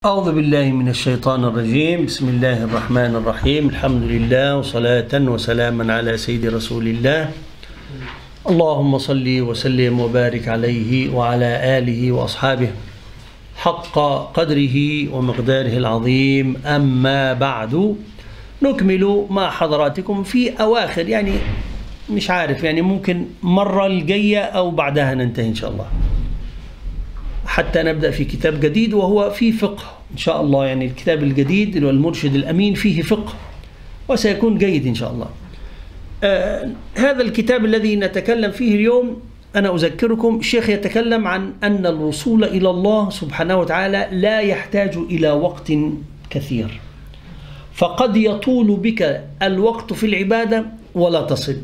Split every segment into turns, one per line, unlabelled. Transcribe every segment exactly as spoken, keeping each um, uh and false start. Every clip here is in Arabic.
أعوذ بالله من الشيطان الرجيم. بسم الله الرحمن الرحيم. الحمد لله وصلاة وسلاما على سيد رسول الله. اللهم صل وسلم وبارك عليه وعلى آله وأصحابه حق قدره ومقداره العظيم. أما بعد، نكمل مع حضراتكم في أواخر، يعني مش عارف، يعني ممكن مرة الجاية أو بعدها ننتهي إن شاء الله، حتى نبدأ في كتاب جديد وهو في فقه إن شاء الله. يعني الكتاب الجديد اللي هو المرشد الأمين فيه فقه وسيكون جيد إن شاء الله. آه هذا الكتاب الذي نتكلم فيه اليوم، أنا أذكركم الشيخ يتكلم عن أن الوصول إلى الله سبحانه وتعالى لا يحتاج إلى وقت كثير، فقد يطول بك الوقت في العبادة ولا تصل،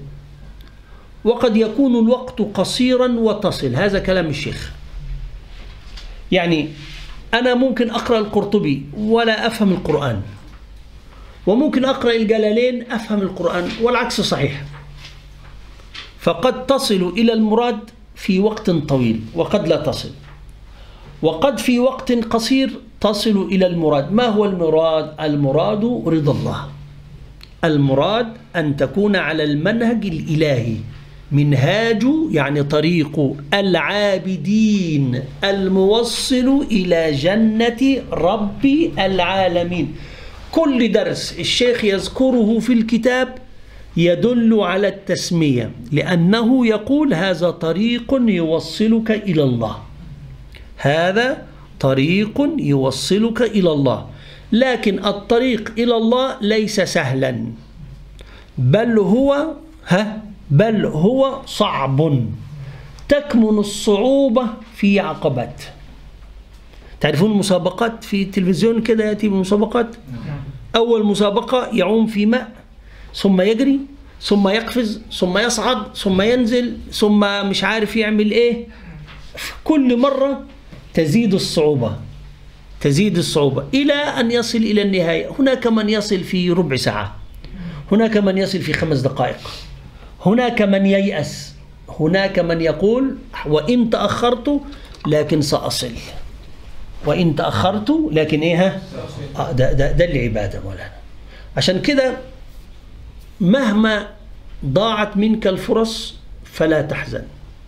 وقد يكون الوقت قصيرا وتصل. هذا كلام الشيخ. يعني أنا ممكن أقرأ القرطبي ولا أفهم القرآن، وممكن أقرأ الجلالين أفهم القرآن، والعكس صحيح. فقد تصل إلى المراد في وقت طويل وقد لا تصل، وقد في وقت قصير تصل إلى المراد. ما هو المراد؟ المراد رضا الله. المراد أن تكون على المنهج الإلهي، منهاج يعني طريق العابدين الموصل إلى جنة رب العالمين. كل درس الشيخ يذكره في الكتاب يدل على التسمية، لأنه يقول هذا طريق يوصلك إلى الله، هذا طريق يوصلك إلى الله. لكن الطريق إلى الله ليس سهلا، بل هو ها بل هو صعب. تكمن الصعوبة في عقبات. تعرفون المسابقات في التلفزيون كده، يأتي بمسابقات. أول مسابقة يعوم في ماء، ثم يجري، ثم يقفز، ثم يصعد، ثم ينزل، ثم مش عارف يعمل إيه. كل مرة تزيد الصعوبة تزيد الصعوبة إلى أن يصل إلى النهاية. هناك من يصل في ربع ساعة، هناك من يصل في خمس دقائق، هناك من ييأس، هناك من يقول وإن تأخرت لكن سأصل، وإن تأخرت لكن إيه. آه ده, ده, ده العبادة مولانا. عشان كده مهما ضاعت منك الفرص فلا تحزن.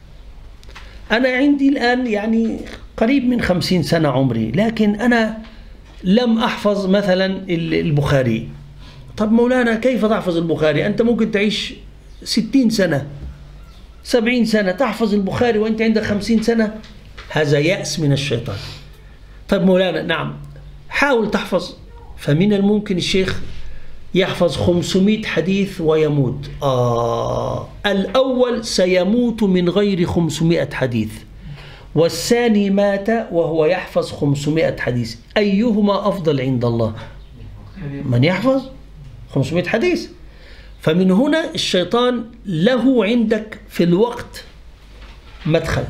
أنا عندي الآن يعني قريب من خمسين سنة عمري، لكن أنا لم أحفظ مثلا البخاري. طب مولانا كيف تحفظ البخاري؟ أنت ممكن تعيش ستين سنة سبعين سنة تحفظ البخاري وأنت عندك خمسين سنة. هذا يأس من الشيطان. طيب مولانا نعم، حاول تحفظ. فمن الممكن الشيخ يحفظ خمسمائة حديث ويموت. آه الأول سيموت من غير خمسمائة حديث، والثاني مات وهو يحفظ خمسمائة حديث. أيهما أفضل عند الله؟ من يحفظ خمسمائة حديث. فمن هنا الشيطان له عندك في الوقت مدخل.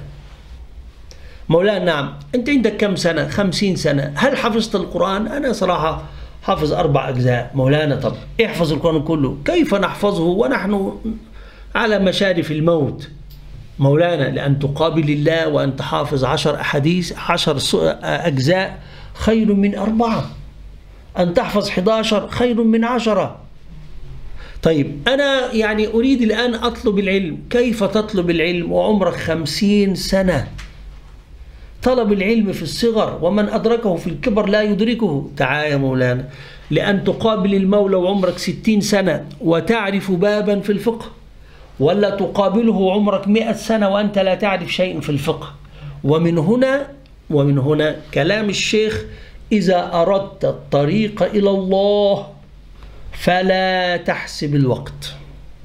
مولانا نعم، أنت عندك كم سنة؟ خمسين سنة. هل حفظت القرآن؟ أنا صراحة حافظ أربع أجزاء. مولانا طب احفظ القرآن كله. كيف نحفظه ونحن على مشارف الموت؟ مولانا لأن تقابل الله وأن تحافظ عشر أحاديث عشر أجزاء خير من أربعة، أن تحفظ أحد عشر خير من عشرة. طيب أنا يعني أريد الآن أطلب العلم. كيف تطلب العلم وعمرك خمسين سنة؟ طلب العلم في الصغر، ومن أدركه في الكبر لا يدركه. تعال يا مولانا، لأن تقابل المولى وعمرك ستين سنة وتعرف بابا في الفقه، ولا تقابله عمرك مئة سنة وأنت لا تعرف شيء في الفقه. ومن هنا ومن هنا كلام الشيخ: إذا أردت الطريق إلى الله فلا تحسب الوقت.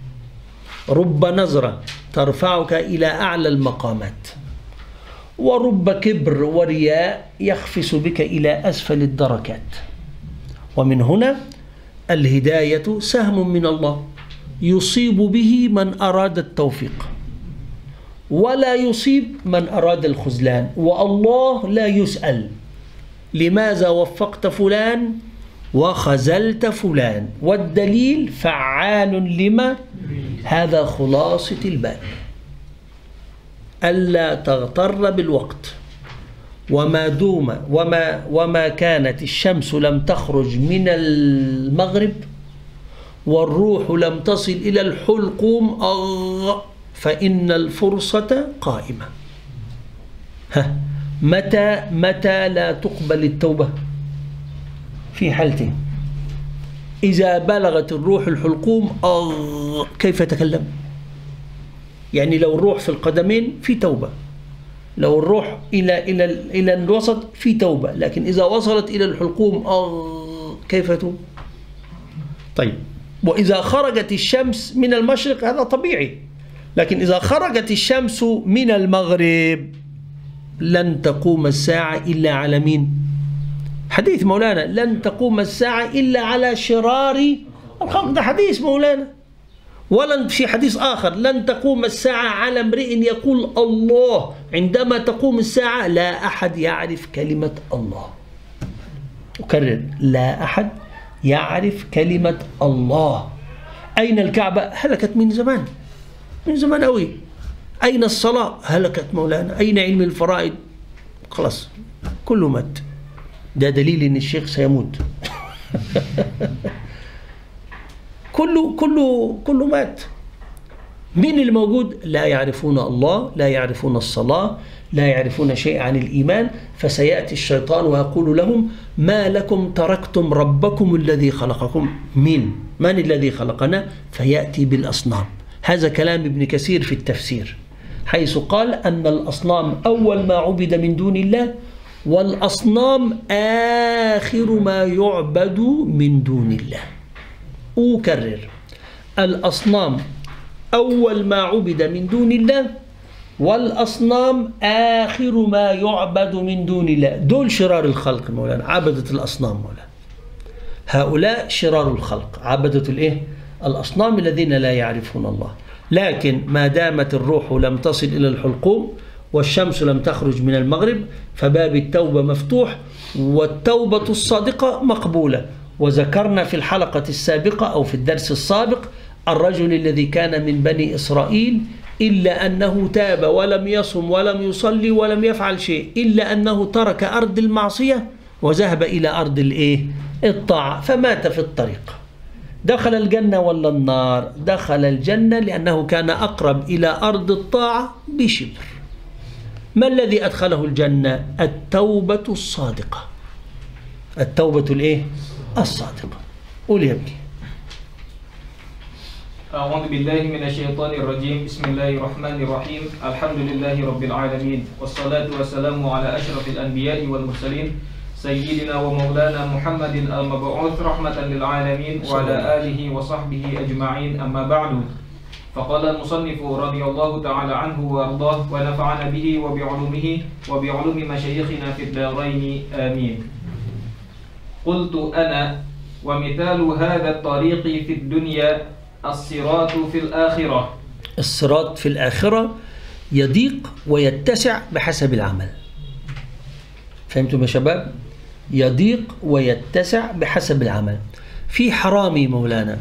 رب نظرة ترفعك إلى أعلى المقامات، ورب كبر ورياء يخفس بك إلى أسفل الدركات. ومن هنا الهداية سهم من الله يصيب به من أراد التوفيق، ولا يصيب من أراد الخذلان. والله لا يسأل لماذا وفقت فلان وخذلت فلان، والدليل فعال لما. هذا خلاصة الباب. ألا تغتر بالوقت، وما دوم وما وما كانت الشمس لم تخرج من المغرب والروح لم تصل إلى الحلقوم أغ فإن الفرصة قائمة. ها متى متى لا تقبل التوبة؟ في حالتين: إذا بلغت الروح الحلقوم أغ كيف تكلم؟ يعني لو الروح في القدمين في توبة، لو الروح إلى إلى إلى الوسط في توبة، لكن إذا وصلت إلى الحلقوم أغ كيف توب؟ طيب، وإذا خرجت الشمس من المشرق هذا طبيعي، لكن إذا خرجت الشمس من المغرب لن تقوم الساعة إلا على مين؟ حديث مولانا: لن تقوم الساعة إلا على شرار الخلق، ده حديث مولانا. ولن في حديث آخر: لن تقوم الساعة على امرئ يقول الله. عندما تقوم الساعة لا أحد يعرف كلمة الله. أكرر: لا أحد يعرف كلمة الله. أين الكعبة؟ هلكت من زمان، من زمان أوي. أين الصلاة؟ هلكت مولانا. أين علم الفرائض؟ خلاص كله مات. ده دليل إن الشيخ سيموت. كله كله كله مات. مين الموجود؟ لا يعرفون الله، لا يعرفون الصلاة، لا يعرفون شيء عن الإيمان. فسيأتي الشيطان ويقول لهم: ما لكم تركتم ربكم الذي خلقكم. مين؟ من الذي خلقنا؟ فيأتي بالأصنام. هذا كلام ابن كثير في التفسير، حيث قال أن الأصنام أول ما عبد من دون الله، والأصنام آخر ما يعبد من دون الله. أكرر: الأصنام أول ما عبد من دون الله، والأصنام آخر ما يعبد من دون الله. دول شرار الخلق مولانا، عبدة الأصنام مولانا. هؤلاء شرار الخلق، عبدة الإيه؟ الأصنام الذين لا يعرفون الله. لكن ما دامت الروح لم تصل إلى الحلقوم والشمس لم تخرج من المغرب فباب التوبة مفتوح، والتوبة الصادقة مقبولة. وذكرنا في الحلقة السابقة أو في الدرس السابق الرجل الذي كان من بني إسرائيل إلا أنه تاب ولم يصم ولم يصلي ولم يفعل شيء، إلا أنه ترك أرض المعصية وذهب إلى أرض الإيه؟ الطاعة، فمات في الطريق. دخل الجنة ولا النار؟ دخل الجنة لأنه كان أقرب إلى أرض الطاعة بشبر. ما الذي أدخله الجنة؟ التوبة الصادقة. التوبة الإيه؟ الصادقة. قول يا ابني.
أعوذ بالله من الشيطان الرجيم. بسم الله الرحمن الرحيم. الحمد لله رب العالمين، والصلاة والسلام على أشرف الأنبياء والمرسلين سيدنا ومولانا محمد المبعوث رحمة للعالمين وعلى آله وصحبه أجمعين. أما بعد، فقال المصنف رضي الله تعالى عنه وأرضاه ونفعنا به وبعلومه وبعلوم مشايخنا في الدارين آمين. قلت أنا: ومثال هذا الطريق في الدنيا الصراط في الآخرة.
الصراط في الآخرة يضيق ويتسع بحسب العمل. فهمتم يا شباب؟ يضيق ويتسع بحسب العمل. في حرامي مولانا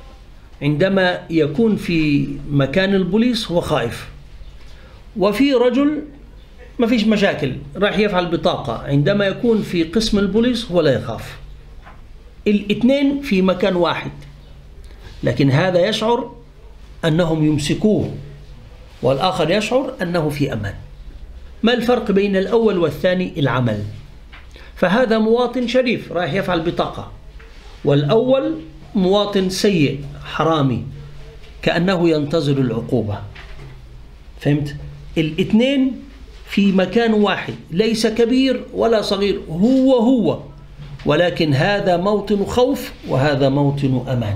عندما يكون في مكان البوليس هو خائف، وفي رجل ما فيش مشاكل راح يفعل بطاقة، عندما يكون في قسم البوليس هو لا يخاف. الاثنين في مكان واحد، لكن هذا يشعر أنهم يمسكوه والآخر يشعر أنه في أمان. ما الفرق بين الأول والثاني؟ العمل. فهذا مواطن شريف رايح يفعل بطاقة، والأول مواطن سيء حرامي كأنه ينتظر العقوبة. فهمت؟ الاثنين في مكان واحد، ليس كبير ولا صغير، هو هو، ولكن هذا موطن خوف وهذا موطن أمان.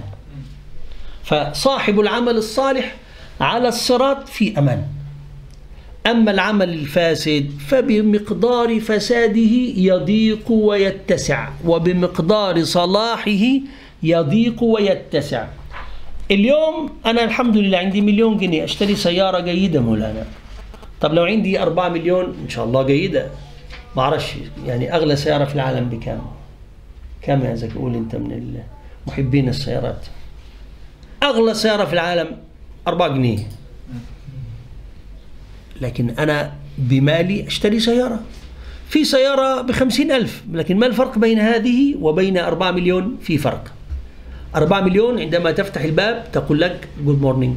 فصاحب العمل الصالح على الصراط في أمان، أما العمل الفاسد فبمقدار فساده يضيق ويتسع، وبمقدار صلاحه يضيق ويتسع. اليوم أنا الحمد لله عندي مليون جنيه أشتري سيارة جيدة مولانا. طب لو عندي أربعة مليون إن شاء الله جيدة، ما أعرفش يعني أغلى سيارة في العالم بكام؟ كم يا زكي؟ قول أنت من محبين السيارات. أغلى سيارة في العالم أربعة جنيه، لكن أنا بمالي أشتري سيارة. في سيارة بخمسين ألف، لكن ما الفرق بين هذه وبين أربعة مليون؟ في فرق. أربعة مليون عندما تفتح الباب تقول لك جود مورنينج،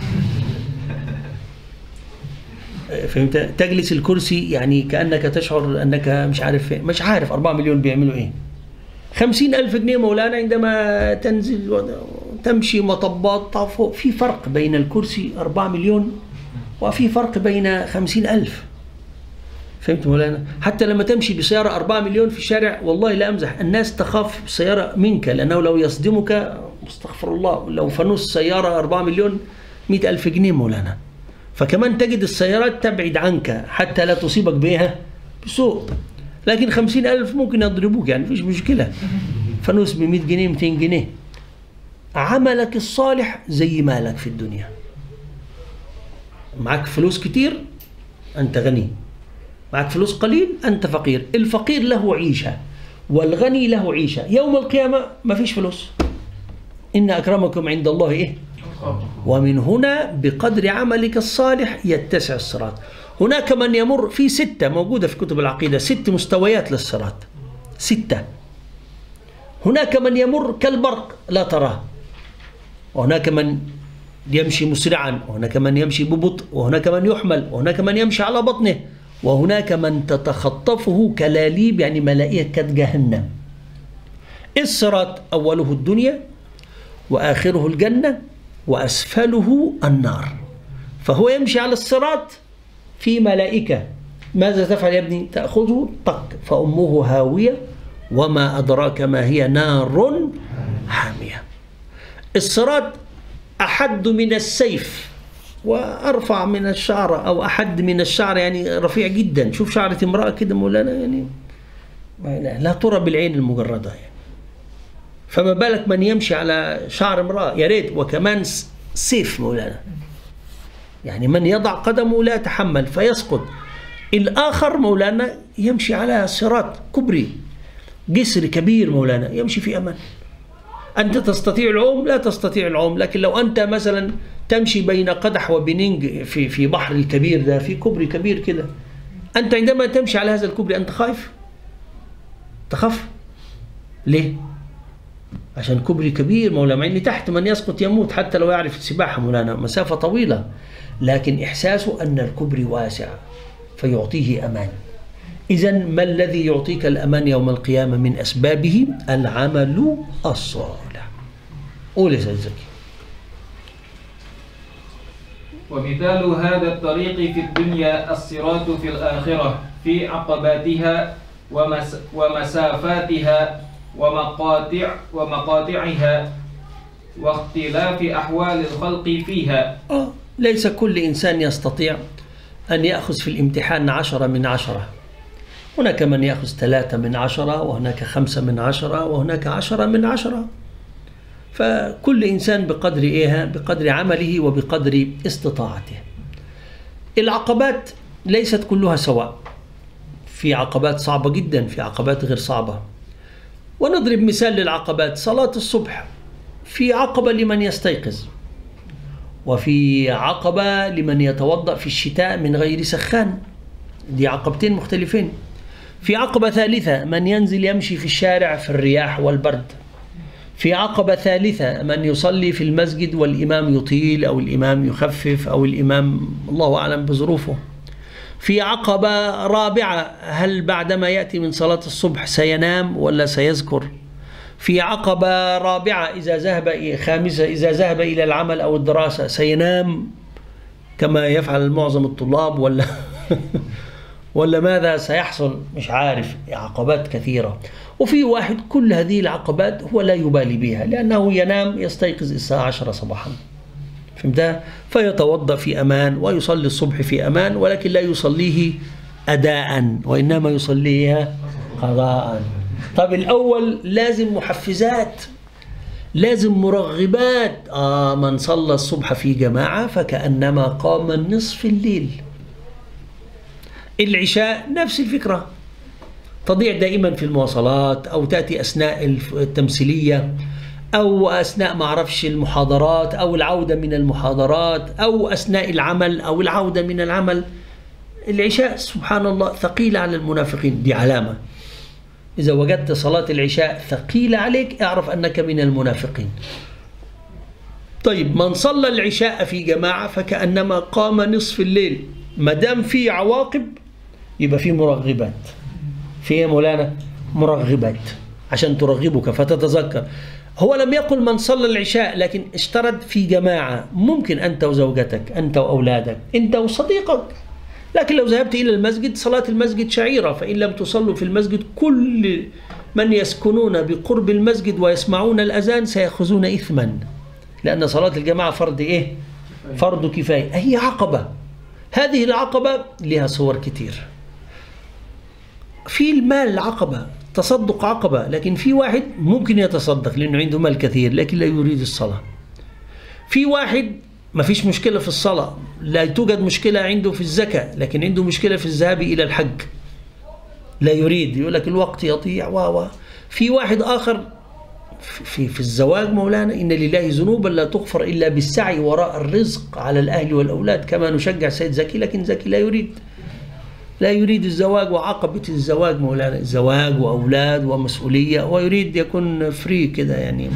فهمت؟ تجلس الكرسي يعني كأنك تشعر أنك مش عارف مش عارف أربعة مليون بيعملوا إيه. خمسين ألف جنيه مولانا عندما تنزل تمشي مطبات فوق، في فرق بين الكرسي أربعة مليون وفي فرق بين خمسين ألف. فهمت مولانا؟ حتى لما تمشي بسيارة أربعة مليون في الشارع والله لا أمزح، الناس تخاف بالسيارة منك، لأنه لو يصدمك استغفر الله، لو فانوس سيارة أربعة مليون مئة ألف جنيه مولانا. فكمان تجد السيارات تبعد عنك حتى لا تصيبك بها بسوء، لكن خمسين ألف ممكن يضربوك يعني مفيش مشكلة. فانوس ب مئة جنيه مئتين جنيه. عملك الصالح زي مالك في الدنيا. معك فلوس كتير أنت غني، معك فلوس قليل أنت فقير. الفقير له عيشة والغني له عيشة. يوم القيامة ما فيش فلوس. إن أكرمكم عند الله إيه؟ ومن هنا بقدر عملك الصالح يتسع الصراط. هناك من يمر في ستة موجودة في كتب العقيدة، ست مستويات للصراط، ستة. هناك من يمر كالبرق لا تراه، وهناك من يمشي مسرعا، وهناك من يمشي ببطء، وهناك من يحمل، وهناك من يمشي على بطنه، وهناك من تتخطفه كلاليب يعني ملائكة جهنم. الصراط أوله الدنيا وآخره الجنة وأسفله النار. فهو يمشي على الصراط في ملائكة. ماذا تفعل يا ابني؟ تأخذه طق فأمه هاوية وما أدراك ما هي نار حامية. الصراط أحد من السيف وأرفع من الشعر، أو أحد من الشعر يعني رفيع جدا. شوف شعرة امرأة كده مولانا يعني لا ترى بالعين المجردة يعني. فما بالك من يمشي على شعر امرأة؟ يا ريت. وكمان سيف مولانا، يعني من يضع قدمه لا يتحمل فيسقط. الآخر مولانا يمشي على صراط كبري، جسر كبير مولانا، يمشي في أمان. أنت تستطيع العوم؟ لا تستطيع العوم، لكن لو أنت مثلا تمشي بين قدح وبنينج في في بحر الكبير ده، في كبري كبير كده، أنت عندما تمشي على هذا الكبري أنت خايف؟ تخاف؟ ليه؟ عشان كبري كبير مولانا، مع ان تحت من يسقط يموت حتى لو يعرف السباحة مولانا، مسافة طويلة، لكن إحساسه أن الكبري واسع فيعطيه أمان. إذا ما الذي يعطيك الأمان يوم القيامة من أسبابه؟ العمل الصالح. قول يا سيد زكي.
ومثال هذا الطريق في الدنيا الصراط في الآخرة في عقباتها ومس ومسافاتها ومقاطع ومقاطعها واختلاف أحوال الخلق فيها.
آه ليس كل إنسان يستطيع أن يأخذ في الامتحان عشرة من عشرة. هناك من يأخذ ثلاثة من عشرة، وهناك خمسة من عشرة، وهناك عشرة من عشرة. فكل إنسان بقدر إيه؟ بقدر عمله وبقدر استطاعته. العقبات ليست كلها سواء، في عقبات صعبة جدا، في عقبات غير صعبة. ونضرب مثال للعقبات. صلاة الصبح في عقبة لمن يستيقظ، وفي عقبة لمن يتوضأ في الشتاء من غير سخان، دي عقبتين مختلفين. في عقبة ثالثة من ينزل يمشي في الشارع في الرياح والبرد. في عقبة ثالثة من يصلي في المسجد والإمام يطيل أو الإمام يخفف أو الإمام الله أعلم بظروفه. في عقبة رابعة هل بعدما يأتي من صلاة الصبح سينام ولا سيذكر. في عقبة رابعة إذا ذهب خامسة إذا ذهب إلى العمل أو الدراسة سينام كما يفعل معظم الطلاب ولا ولا ماذا سيحصل مش عارف. عقبات كثيرة. وفي واحد كل هذه العقبات هو لا يبالي بها، لأنه ينام يستيقظ الساعة عشرة صباحا، فهمت؟ فيتوضأ في أمان ويصلي الصبح في أمان، ولكن لا يصليه أداء وإنما يصليها قضاء. طب الأول لازم محفزات، لازم مرغبات. آه من صلى الصبح في جماعة فكأنما قام النصف الليل. العشاء نفس الفكرة، تضيع دائما في المواصلات، أو تأتي أثناء التمثيلية، أو أثناء ما أعرفش المحاضرات، أو العودة من المحاضرات، أو أثناء العمل، أو العودة من العمل. العشاء سبحان الله ثقيلة على المنافقين، دي علامة. إذا وجدت صلاة العشاء ثقيلة عليك اعرف أنك من المنافقين. طيب من صلى العشاء في جماعة فكأنما قام نصف الليل. ما دام في عواقب يبقى في مرغبات. في يا مولانا مرغبات عشان ترغبك فتتذكر. هو لم يقل من صلى العشاء، لكن اشترط في جماعة، ممكن أنت وزوجتك، أنت وأولادك، أنت وصديقك. لكن لو ذهبت إلى المسجد، صلاة المسجد شعيرة، فإن لم تصلوا في المسجد كل من يسكنون بقرب المسجد ويسمعون الأذان سيأخذون إثما، لأن صلاة الجماعة فرض إيه؟ فرض كفاية. هي عقبة، هذه العقبة لها صور كتير. في المال عقبة، تصدق عقبة، لكن في واحد ممكن يتصدق لأنه عنده مال كثير لكن لا يريد الصلاة. في واحد ما فيش مشكلة في الصلاة، لا توجد مشكلة عنده في الزكاة، لكن عنده مشكلة في الذهاب إلى الحج، لا يريد، يقول لك الوقت يضيع و في واحد آخر في في الزواج مولانا إن لله ذنوبا لا تغفر إلا بالسعي وراء الرزق على الأهل والأولاد، كما نشجع سيد زكي، لكن زكي لا يريد لا يريد الزواج وعقبة الزواج مولانا، زواج وأولاد ومسؤولية، ويريد يكون فري كده يعني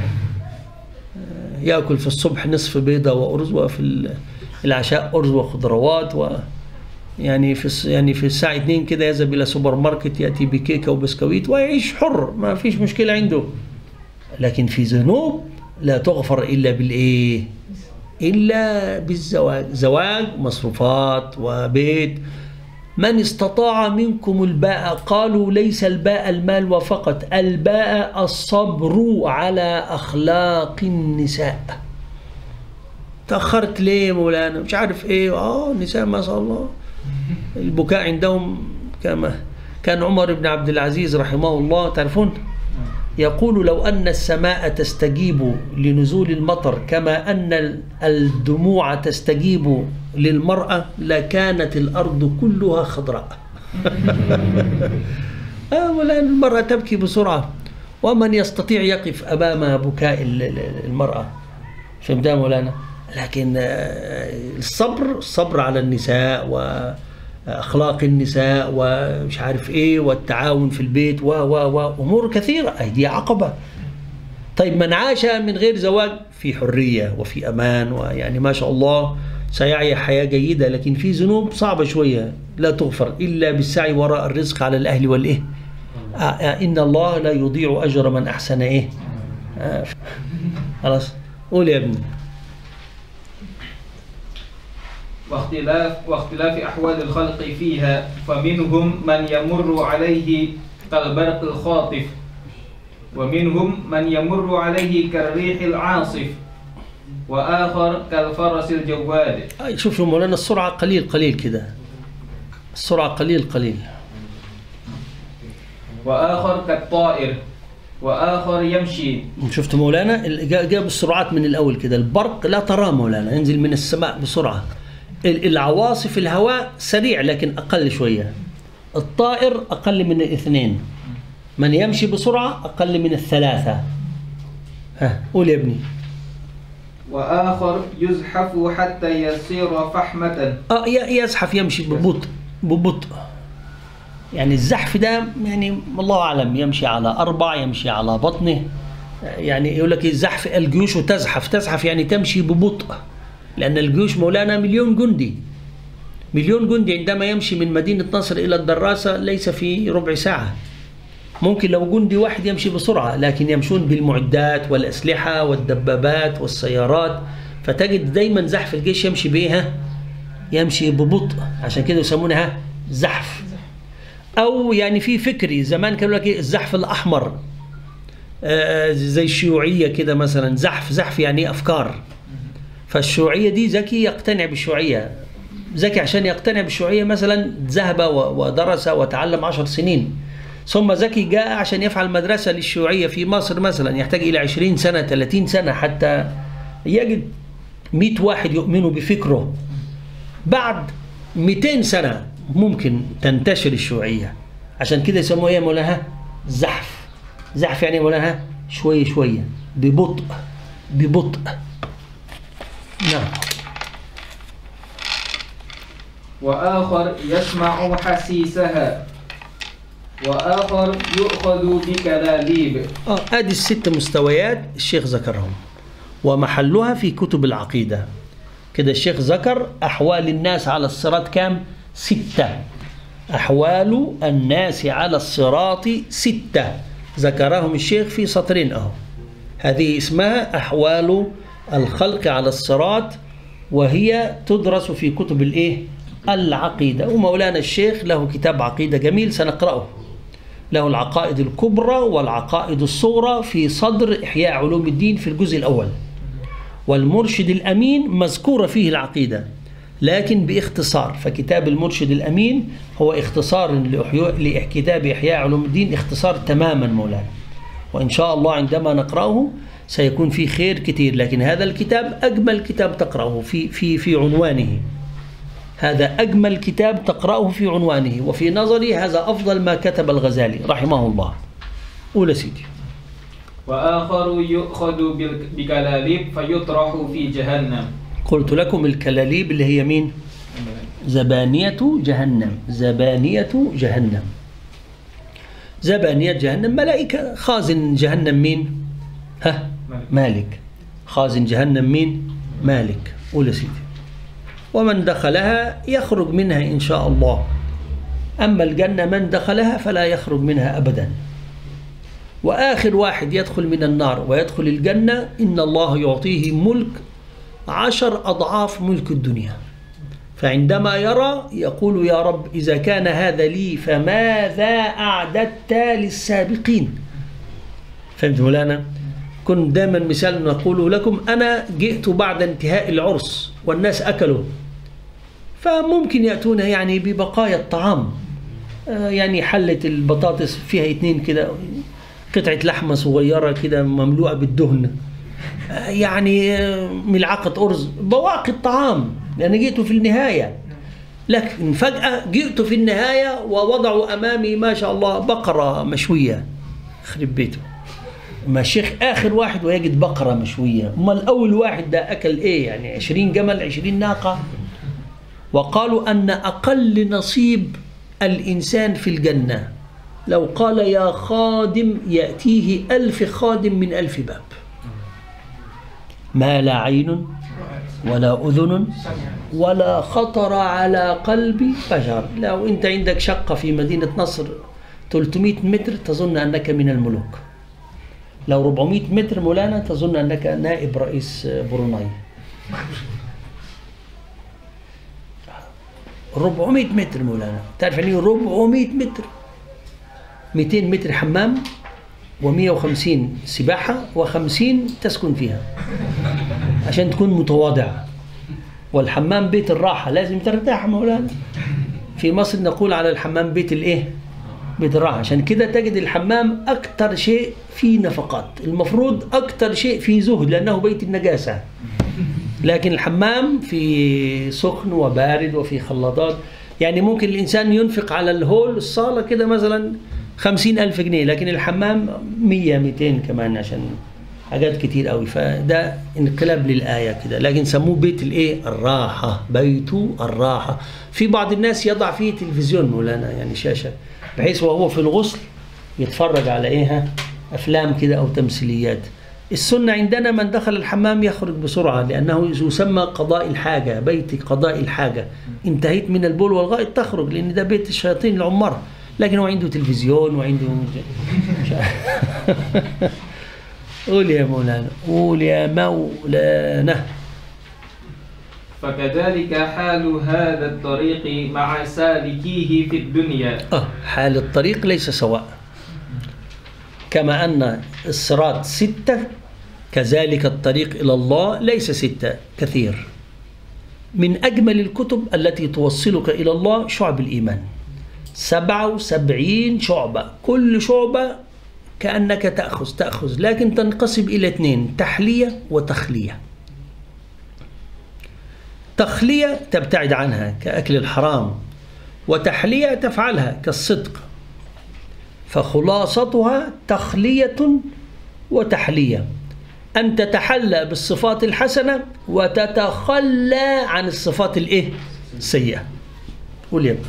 يأكل في الصبح نصف بيضة وأرز، وفي العشاء أرز وخضروات، و يعني في يعني في الساعة اثنين كده يذهب إلى سوبر ماركت يأتي بكيكة وبسكويت ويعيش حر، ما فيش مشكلة عنده. لكن في ذنوب لا تغفر إلا بالإيه؟ إلا بالزواج، زواج مصروفات وبيت. من استطاع منكم الباء، قالوا ليس الباء المال وفقط، الباء الصبر على أخلاق النساء. تأخرت ليه مولانا؟ مش عارف ايه، اه النساء ما شاء الله البكاء عندهم كما كان عمر بن عبد العزيز رحمه الله، تعرفون، يقول لو أن السماء تستجيب لنزول المطر كما أن الدموع تستجيب للمرأة لكانت الأرض كلها خضراء. والآن المرأة تبكي بسرعة، ومن يستطيع يقف أمام بكاء المرأة؟ فهمت يا مولانا؟ لكن الصبر، الصبر على النساء وأخلاق النساء ومش عارف إيه، والتعاون في البيت و و وأمور كثيرة، أي دي عقبة. طيب من عاش من غير زواج في حرية وفي أمان، ويعني ما شاء الله سيعي حياة جيدة، لكن في ذنوب صعبة شوية لا تغفر إلا بالسعي وراء الرزق على الأهل والإيه. آه آه إن الله لا يضيع أجر من أحسن إيه. آه خلاص قول يا ابني.
واختلاف واختلاف أحوال الخلق فيها، فمنهم من يمر عليه كالبرق الخاطف، ومنهم من يمر عليه كالريح العاصف، وآخر كالفرس الجواد.
شوف شو مولانا السرعة قليل قليل كده، السرعة قليل قليل.
وآخر كالطائر، وآخر يمشي.
شفت مولانا جاب السرعات من الأول كده، البرق لا تراه مولانا، ينزل من السماء بسرعة. العواصف الهواء سريع لكن أقل شوية. الطائر أقل من الاثنين. من يمشي بسرعة أقل من الثلاثة. ها قول يا ابني.
وآخر يزحف حتى يصير فحمة.
آه يزحف، يمشي ببطء ببطء. يعني الزحف ده يعني الله أعلم، يمشي على أربع، يمشي على بطنه. يعني يقول لك الزحف الجيوش تزحف، تزحف يعني تمشي ببطء، لأن الجيوش مولانا مليون جندي. مليون جندي عندما يمشي من مدينة نصر إلى الدراسة ليس في ربع ساعة. ممكن لو جندي واحد يمشي بسرعة، لكن يمشون بالمعدات والأسلحة والدبابات والسيارات، فتجد دايما زحف الجيش يمشي بيها، يمشي ببطء، عشان كده يسمونها زحف. أو يعني في فكري زمان كانوا لك الزحف الأحمر، آه زي الشيوعية كده مثلا، زحف زحف يعني أفكار. فالشيوعية دي ذكي يقتنع بالشيوعية، ذكي عشان يقتنع بالشيوعية مثلا ذهب ودرس وتعلم عشر سنين، ثم ذكي جاء عشان يفعل مدرسة للشيوعية في مصر مثلا، يحتاج إلى عشرين سنة ثلاثين سنة حتى يجد مئة واحد يؤمنوا بفكره. بعد مئتين سنة ممكن تنتشر الشيوعية، عشان كده يسموها ايه مولانا؟ زحف. زحف يعني مولانا شوية شوية ببطء ببطء. نعم.
وآخر يسمع حسيسها وآخر يؤخذ بكلاليب.
آه هذه الست مستويات الشيخ ذكرهم ومحلها في كتب العقيدة. كده الشيخ ذكر أحوال الناس على الصراط كام؟ ستة. أحوال الناس على الصراط ستة ذكرهم الشيخ في سطرين أهو. هذه اسمها أحوال الخلق على الصراط، وهي تدرس في كتب الإيه؟ العقيدة. ومولانا الشيخ له كتاب عقيدة جميل سنقرأه، له العقائد الكبرى والعقائد الصغرى في صدر إحياء علوم الدين في الجزء الأول. والمرشد الأمين مذكورة فيه العقيدة لكن باختصار، فكتاب المرشد الأمين هو اختصار لكتاب إحياء علوم الدين، اختصار تماما مولانا، وإن شاء الله عندما نقرأه سيكون فيه خير كثير. لكن هذا الكتاب أجمل كتاب تقرأه في في في عنوانه، هذا أجمل كتاب تقرأه في عنوانه، وفي نظري هذا أفضل ما كتب الغزالي رحمه الله. قول سيدي.
وآخر يؤخذ بكلاليب فيطرح في جهنم.
قلت لكم الكلاليب اللي هي مين؟ زبانية جهنم. زبانية جهنم. زبانية جهنم ملائكة. خازن جهنم مين؟ ها؟ مالك. خازن جهنم مين؟ مالك. قول سيدي. ومن دخلها يخرج منها إن شاء الله. أما الجنة من دخلها فلا يخرج منها أبدا. وآخر واحد يدخل من النار ويدخل الجنة إن الله يعطيه ملك عشر أضعاف ملك الدنيا، فعندما يرى يقول يا رب إذا كان هذا لي فماذا أعددت للسابقين. فهمت مولانا؟ كن دائما مثال نقول لكم أنا جئت بعد انتهاء العرس والناس أكلوا، فممكن يأتون يعني ببقايا الطعام، يعني حلة البطاطس فيها اتنين كده قطعة لحمة صغيرة كده مملوءة بالدهن، يعني ملعقة أرز، بواقي الطعام لأن جئت في النهاية. لكن فجأة جئت في النهاية ووضعوا أمامي ما شاء الله بقرة مشوية. خرب بيته، ما الشيخ آخر واحد ويجد بقرة مشوية، أما الأول واحد ده أكل إيه؟ يعني عشرين جمل عشرين ناقة. وقالوا أن أقل نصيب الإنسان في الجنة لو قال يا خادم يأتيه ألف خادم من ألف باب، ما لا عين ولا أذن ولا خطر على قلب بشر. لو أنت عندك شقة في مدينة نصر ثلاثمائة متر تظن أنك من الملوك، لو أربعمائة متر مولانا تظن أنك نائب رئيس بروناي. أربعمائة متر مولانا، تعرف يعني أربعمائة متر؟ مئتين متر حمام ومئة وخمسين سباحة وخمسين تسكن فيها عشان تكون متواضع. والحمام بيت الراحة، لازم ترتاح مولانا. في مصر نقول على الحمام بيت الايه؟ بيت الراحة. عشان كده تجد الحمام أكتر شيء فيه نفقات، المفروض أكتر شيء فيه زهد لأنه بيت النجاسة. لكن الحمام في سخن وبارد وفي خلاطات، يعني ممكن الإنسان ينفق على الهول الصالة كده مثلا خمسين ألف جنيه، لكن الحمام مية مئتين كمان عشان حاجات كتير قوي. فده انقلاب للآية كده، لكن سموه بيت الايه؟ الراحة، بيت الراحة. في بعض الناس يضع فيه تلفزيون مولانا، يعني شاشة، بحيث وهو في الغسل يتفرج على ايه؟ أفلام كده أو تمثيليات. السنة عندنا من دخل الحمام يخرج بسرعة، لأنه يسمى قضاء الحاجة، بيت قضاء الحاجة. انتهيت من البول والغائط تخرج، لأن ده بيت الشياطين العمار. لكن هو عنده تلفزيون وعنده قول يا مولانا، قول يا مولانا.
فكذلك حال هذا الطريق مع سالكيه في الدنيا.
آه حال الطريق ليس سواء، كما أن الصراط ستة كذلك الطريق إلى الله ليس ستة، كثير. من أجمل الكتب التي توصلك إلى الله شعب الإيمان، سبعة وسبعين شعبة، كل شعبة كأنك تأخذ تأخذ لكن تنقسم إلى اثنين: تحلية وتخلية. تخلية تبتعد عنها كأكل الحرام، وتحلية تفعلها كالصدق. فخلاصتها تخلية وتحلية، أن تتحلى بالصفات الحسنة وتتخلى عن الصفات الإيه؟ السيئة. قل يا ابني.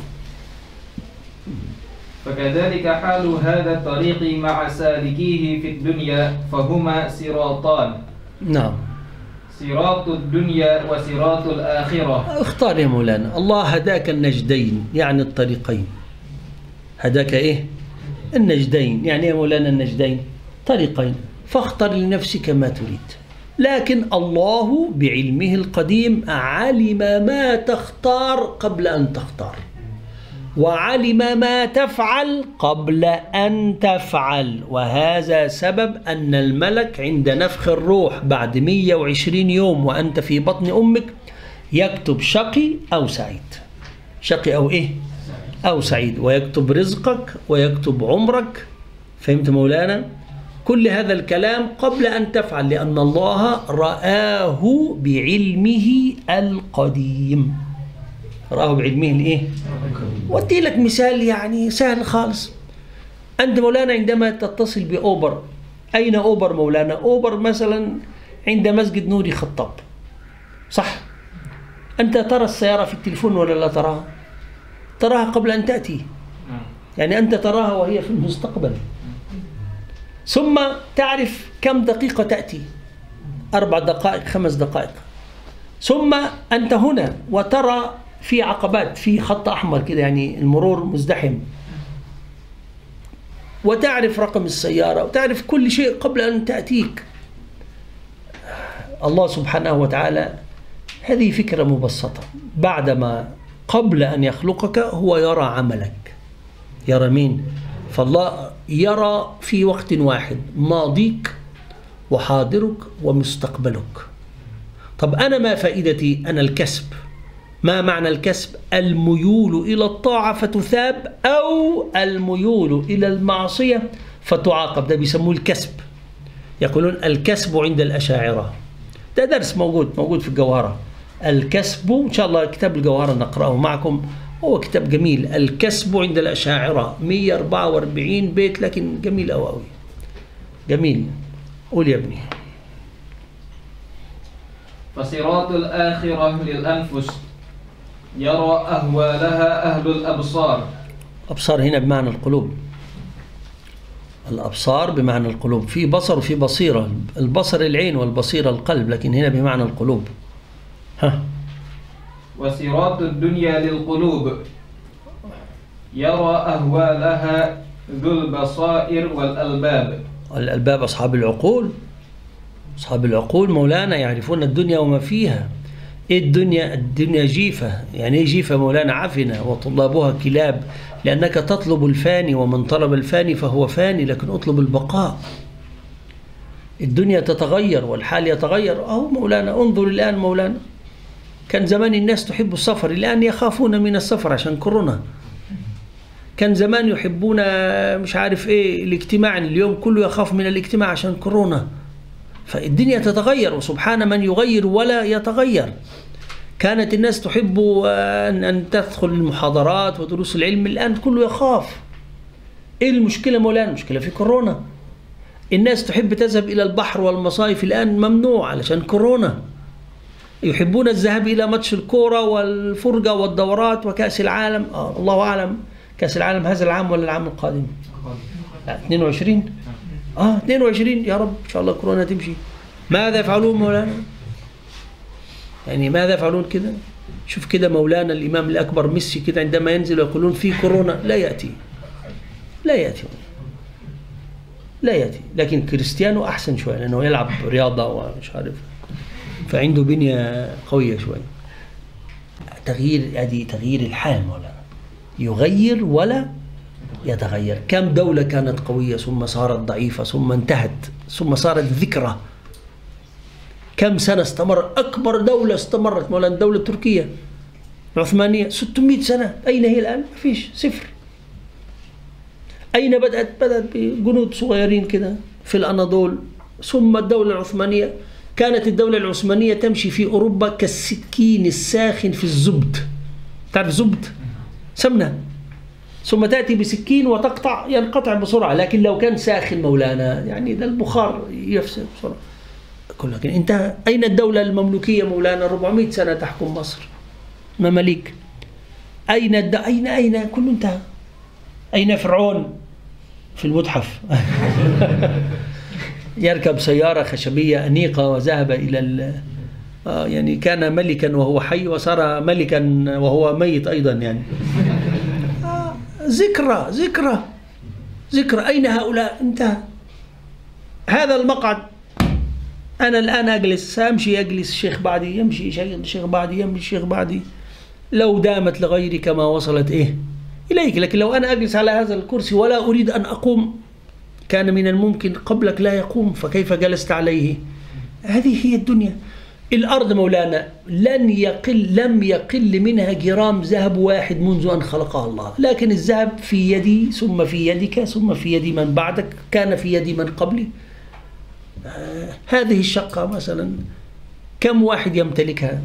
فكذلك حال هذا الطريق مع سالكيه في الدنيا، فهما صراطان.
نعم.
صراط الدنيا وصراط الآخرة.
اختار يا مولانا. الله هداك النجدين، يعني الطريقين. هداك إيه؟ النجدين. يعني يا مولانا النجدين طريقين، فاختر لنفسك ما تريد. لكن الله بعلمه القديم علم ما تختار قبل أن تختار، وعلم ما تفعل قبل أن تفعل. وهذا سبب أن الملك عند نفخ الروح بعد مئة وعشرين يوم وأنت في بطن أمك يكتب شقي أو سعيد. شقي أو إيه؟ أو سعيد. ويكتب رزقك ويكتب عمرك. فهمت مولانا؟ كل هذا الكلام قبل أن تفعل، لأن الله رآه بعلمه القديم. رآه بعلمه الإيه؟ وأدي لك مثال يعني سهل خالص. أنت مولانا عندما تتصل بأوبر، أين أوبر مولانا؟ أوبر مثلا عند مسجد نوري خطاب، صح؟ أنت ترى السيارة في التليفون ولا لا تراها؟ تراها قبل أن تأتي، يعني أنت تراها وهي في المستقبل. ثم تعرف كم دقيقة تأتي، أربع دقائق، خمس دقائق. ثم أنت هنا وترى في عقبات، في خط أحمر كده، يعني المرور مزدحم، وتعرف رقم السيارة وتعرف كل شيء قبل أن تأتيك. الله سبحانه وتعالى هذه فكرة مبسطة. بعدما قبل أن يخلقك هو يرى عملك. يرى مين؟ فالله يرى في وقت واحد ماضيك وحاضرك ومستقبلك. طب أنا ما فائدتي؟ أنا الكسب. ما معنى الكسب؟ الميول إلى الطاعة فتثاب، أو الميول إلى المعصية فتعاقب. ده بيسموه الكسب. يقولون الكسب عند الأشاعرة. ده درس موجود موجود في الجوهرة. الكسب إن شاء الله كتاب الجوهرة نقرأه معكم، هو كتاب جميل. الكسب عند الأشاعرة مئة وأربعة وأربعين بيت، لكن جميل أوي أوي جميل. قول يا ابني.
فصراط الآخرة للأنفس يرى أهوالها أهل الأبصار.
أبصار هنا بمعنى القلوب. الأبصار بمعنى القلوب. في بصر وفي بصيرة. البصر العين والبصيرة القلب، لكن هنا بمعنى القلوب. ها.
وصراط الدنيا للقلوب يرى أهوالها ذو البصائر والألباب.
الألباب أصحاب العقول. أصحاب العقول مولانا يعرفون الدنيا وما فيها. إيه الدنيا؟ الدنيا جيفة. يعني إيه جيفة مولانا؟ عفنة وطلابها كلاب. لأنك تطلب الفاني، ومن طلب الفاني فهو فاني، لكن اطلب البقاء. الدنيا تتغير والحال يتغير. أهو مولانا انظر الآن مولانا، كان زمان الناس تحب السفر، الآن يخافون من السفر عشان كورونا. كان زمان يحبون مش عارف إيه الاجتماع، اليوم كله يخاف من الاجتماع عشان كورونا. فالدنيا تتغير، وسبحان من يغير ولا يتغير. كانت الناس تحب أن تدخل المحاضرات ودروس العلم، الآن كله يخاف. إيه المشكلة مولانا؟ المشكلة في كورونا. الناس تحب تذهب إلى البحر والمصايف، الآن ممنوع علشان كورونا. يحبون الذهاب إلى ماتش الكورة والفرجة والدورات وكأس العالم. آه الله أعلم كأس العالم هذا العام ولا العام القادم؟ لا اثنين وعشرين. آه اثنين وعشرين يا رب إن شاء الله كورونا تمشي. ماذا يفعلون مولانا؟ يعني ماذا يفعلون كده؟ شوف كده مولانا الإمام الأكبر ميسي كده عندما ينزل ويقولون في كورونا لا يأتي. لا يأتي لا يأتي. لكن كريستيانو أحسن شوية لأنه يلعب رياضة ومش عارف، فعنده بنية قوية شوية. تغيير، هذه تغيير الحال مولانا، يغير ولا يتغير. كم دولة كانت قوية ثم صارت ضعيفة ثم انتهت ثم صارت ذكرى. كم سنة استمر؟ أكبر دولة استمرت مولانا الدولة التركية العثمانية ستمئة سنة. أين هي الآن؟ ما فيش، صفر. أين بدأت؟ بدأت بجنود صغيرين كده في الأناضول. ثم الدولة العثمانية، كانت الدولة العثمانية تمشي في أوروبا كالسكين الساخن في الزبد. تعرف زبد؟ سمنة. ثم تأتي بسكين وتقطع، ينقطع بسرعة. لكن لو كان ساخن مولانا يعني ده البخار يفسد بسرعة. لكن انت أين الدولة المملوكية مولانا؟ أربعمئة سنة تحكم مصر، مماليك. أين الد... أين أين كله انتهى. أين فرعون؟ في المتحف. يركب سيارة خشبية أنيقة وذهب إلى ال... آه يعني كان ملكا وهو حي وصار ملكا وهو ميت أيضا يعني. آه ذكرى ذكرى ذكرى. أين هؤلاء؟ انتهى. هذا المقعد أنا الآن أجلس، أمشي يجلس الشيخ بعدي، يمشي الشيخ بعدي، يمشي الشيخ بعدي. لو دامت لغيرك ما وصلت إيه إليك. لكن لو أنا أجلس على هذا الكرسي ولا أريد أن أقوم، كان من الممكن قبلك لا يقوم، فكيف جلست عليه؟ هذه هي الدنيا. الأرض مولانا لن يقل لم يقل منها جرام ذهب واحد منذ أن خلقها الله، لكن الذهب في يدي ثم في يدك ثم في يد من بعدك، كان في يد من قبلي. آه هذه الشقة مثلا كم واحد يمتلكها؟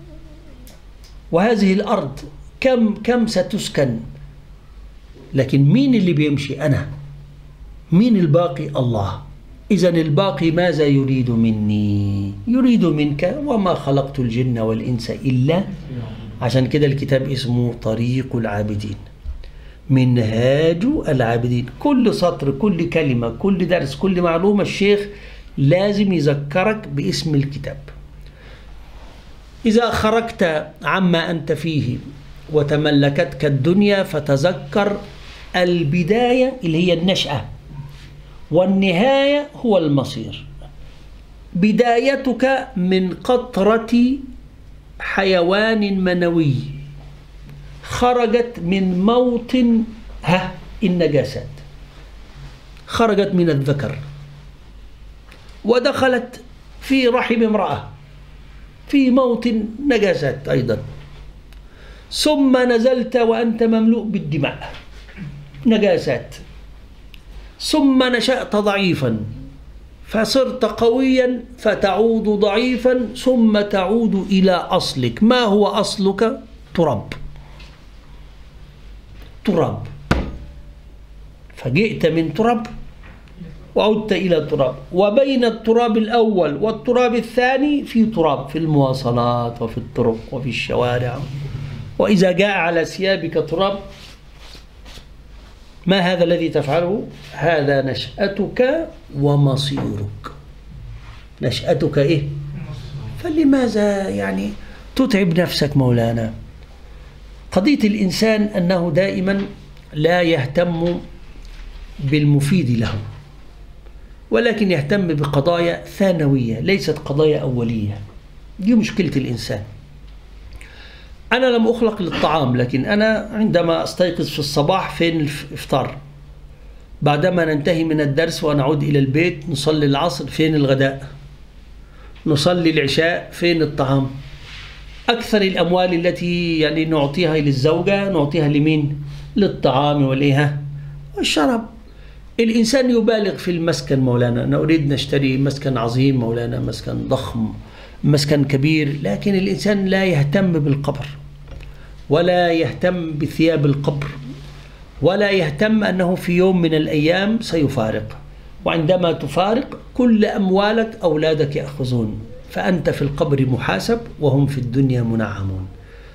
وهذه الأرض كم كم ستسكن؟ لكن مين اللي بيمشي؟ أنا. مين الباقي؟ الله. إذن الباقي ماذا يريد مني؟ يريد منك وما خلقت الجن والإنس إلا. عشان كده الكتاب اسمه طريق العابدين، منهاج العابدين. كل سطر، كل كلمة، كل درس، كل معلومة الشيخ لازم يذكرك باسم الكتاب. إذا خرجت عما أنت فيه وتملكتك الدنيا فتذكر البداية اللي هي النشأة، والنهاية هو المصير. بدايتك من قطرة حيوان منوي خرجت من موطن ها النجاسات، خرجت من الذكر ودخلت في رحم امرأة في موطن نجاسات أيضا، ثم نزلت وأنت مملوء بالدماء نجاسات، ثم نشأت ضعيفا فصرت قويا فتعود ضعيفا ثم تعود إلى أصلك. ما هو أصلك؟ تراب. تراب. فجئت من تراب وعدت إلى تراب، وبين التراب الأول والتراب الثاني في تراب، في المواصلات وفي الطرق وفي الشوارع. وإذا جاء على ثيابك تراب، ما هذا الذي تفعله؟ هذا نشأتك ومصيرك. نشأتك إيه؟ فلماذا يعني تتعب نفسك مولانا؟ قضية الإنسان أنه دائما لا يهتم بالمفيد له، ولكن يهتم بقضايا ثانوية ليست قضايا أولية. دي مشكلة الإنسان. أنا لم أخلق للطعام، لكن أنا عندما أستيقظ في الصباح فين الإفطار؟ بعدما ننتهي من الدرس ونعود إلى البيت نصلي العصر، فين الغداء؟ نصلي العشاء، فين الطعام؟ أكثر الأموال التي يعني نعطيها للزوجة نعطيها لمين؟ للطعام والإيه والشراب. الإنسان يبالغ في المسكن مولانا، أنا أريد نشتري مسكن عظيم مولانا، مسكن ضخم، مسكن كبير، لكن الإنسان لا يهتم بالقبر، ولا يهتم بثياب القبر، ولا يهتم أنه في يوم من الأيام سيفارق. وعندما تفارق كل أموالك أولادك يأخذون، فأنت في القبر محاسب وهم في الدنيا منعمون.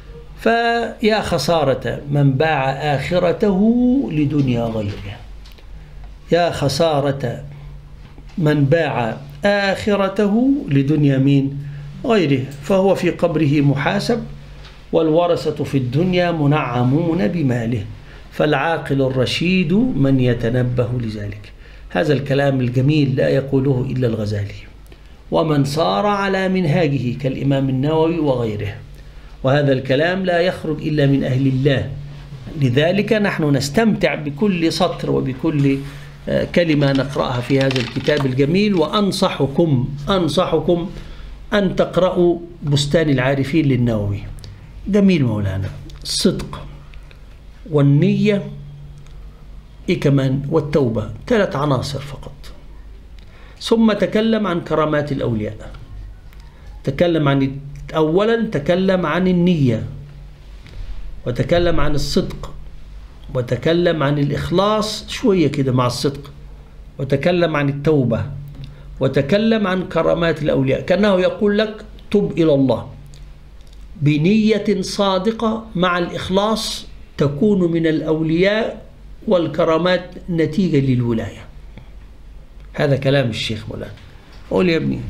فيا خسارة من باع آخرته لدنيا غيره. يا خسارة من باع آخرته لدنيا مين؟ غيره. فهو في قبره محاسب، والورثة في الدنيا منعمون بماله. فالعاقل الرشيد من يتنبه لذلك. هذا الكلام الجميل لا يقوله إلا الغزالي، ومن صار على منهاجه كالإمام النووي وغيره. وهذا الكلام لا يخرج إلا من أهل الله. لذلك نحن نستمتع بكل سطر وبكل كلمة نقرأها في هذا الكتاب الجميل. وأنصحكم أنصحكم أن تقرأوا بستان العارفين للنووي. جميل مولانا. الصدق والنية إيه كمان والتوبة، ثلاث عناصر فقط. ثم تكلم عن كرامات الأولياء. تكلم عن أولا تكلم عن النية، وتكلم عن الصدق، وتكلم عن الإخلاص شوية كده مع الصدق، وتكلم عن التوبة، وتكلم عن كرامات الأولياء. كأنه يقول لك تب إلى الله بنية صادقة مع الإخلاص تكون من الأولياء والكرامات نتيجة للولاية. هذا كلام الشيخ مولانا. قول يا ابني.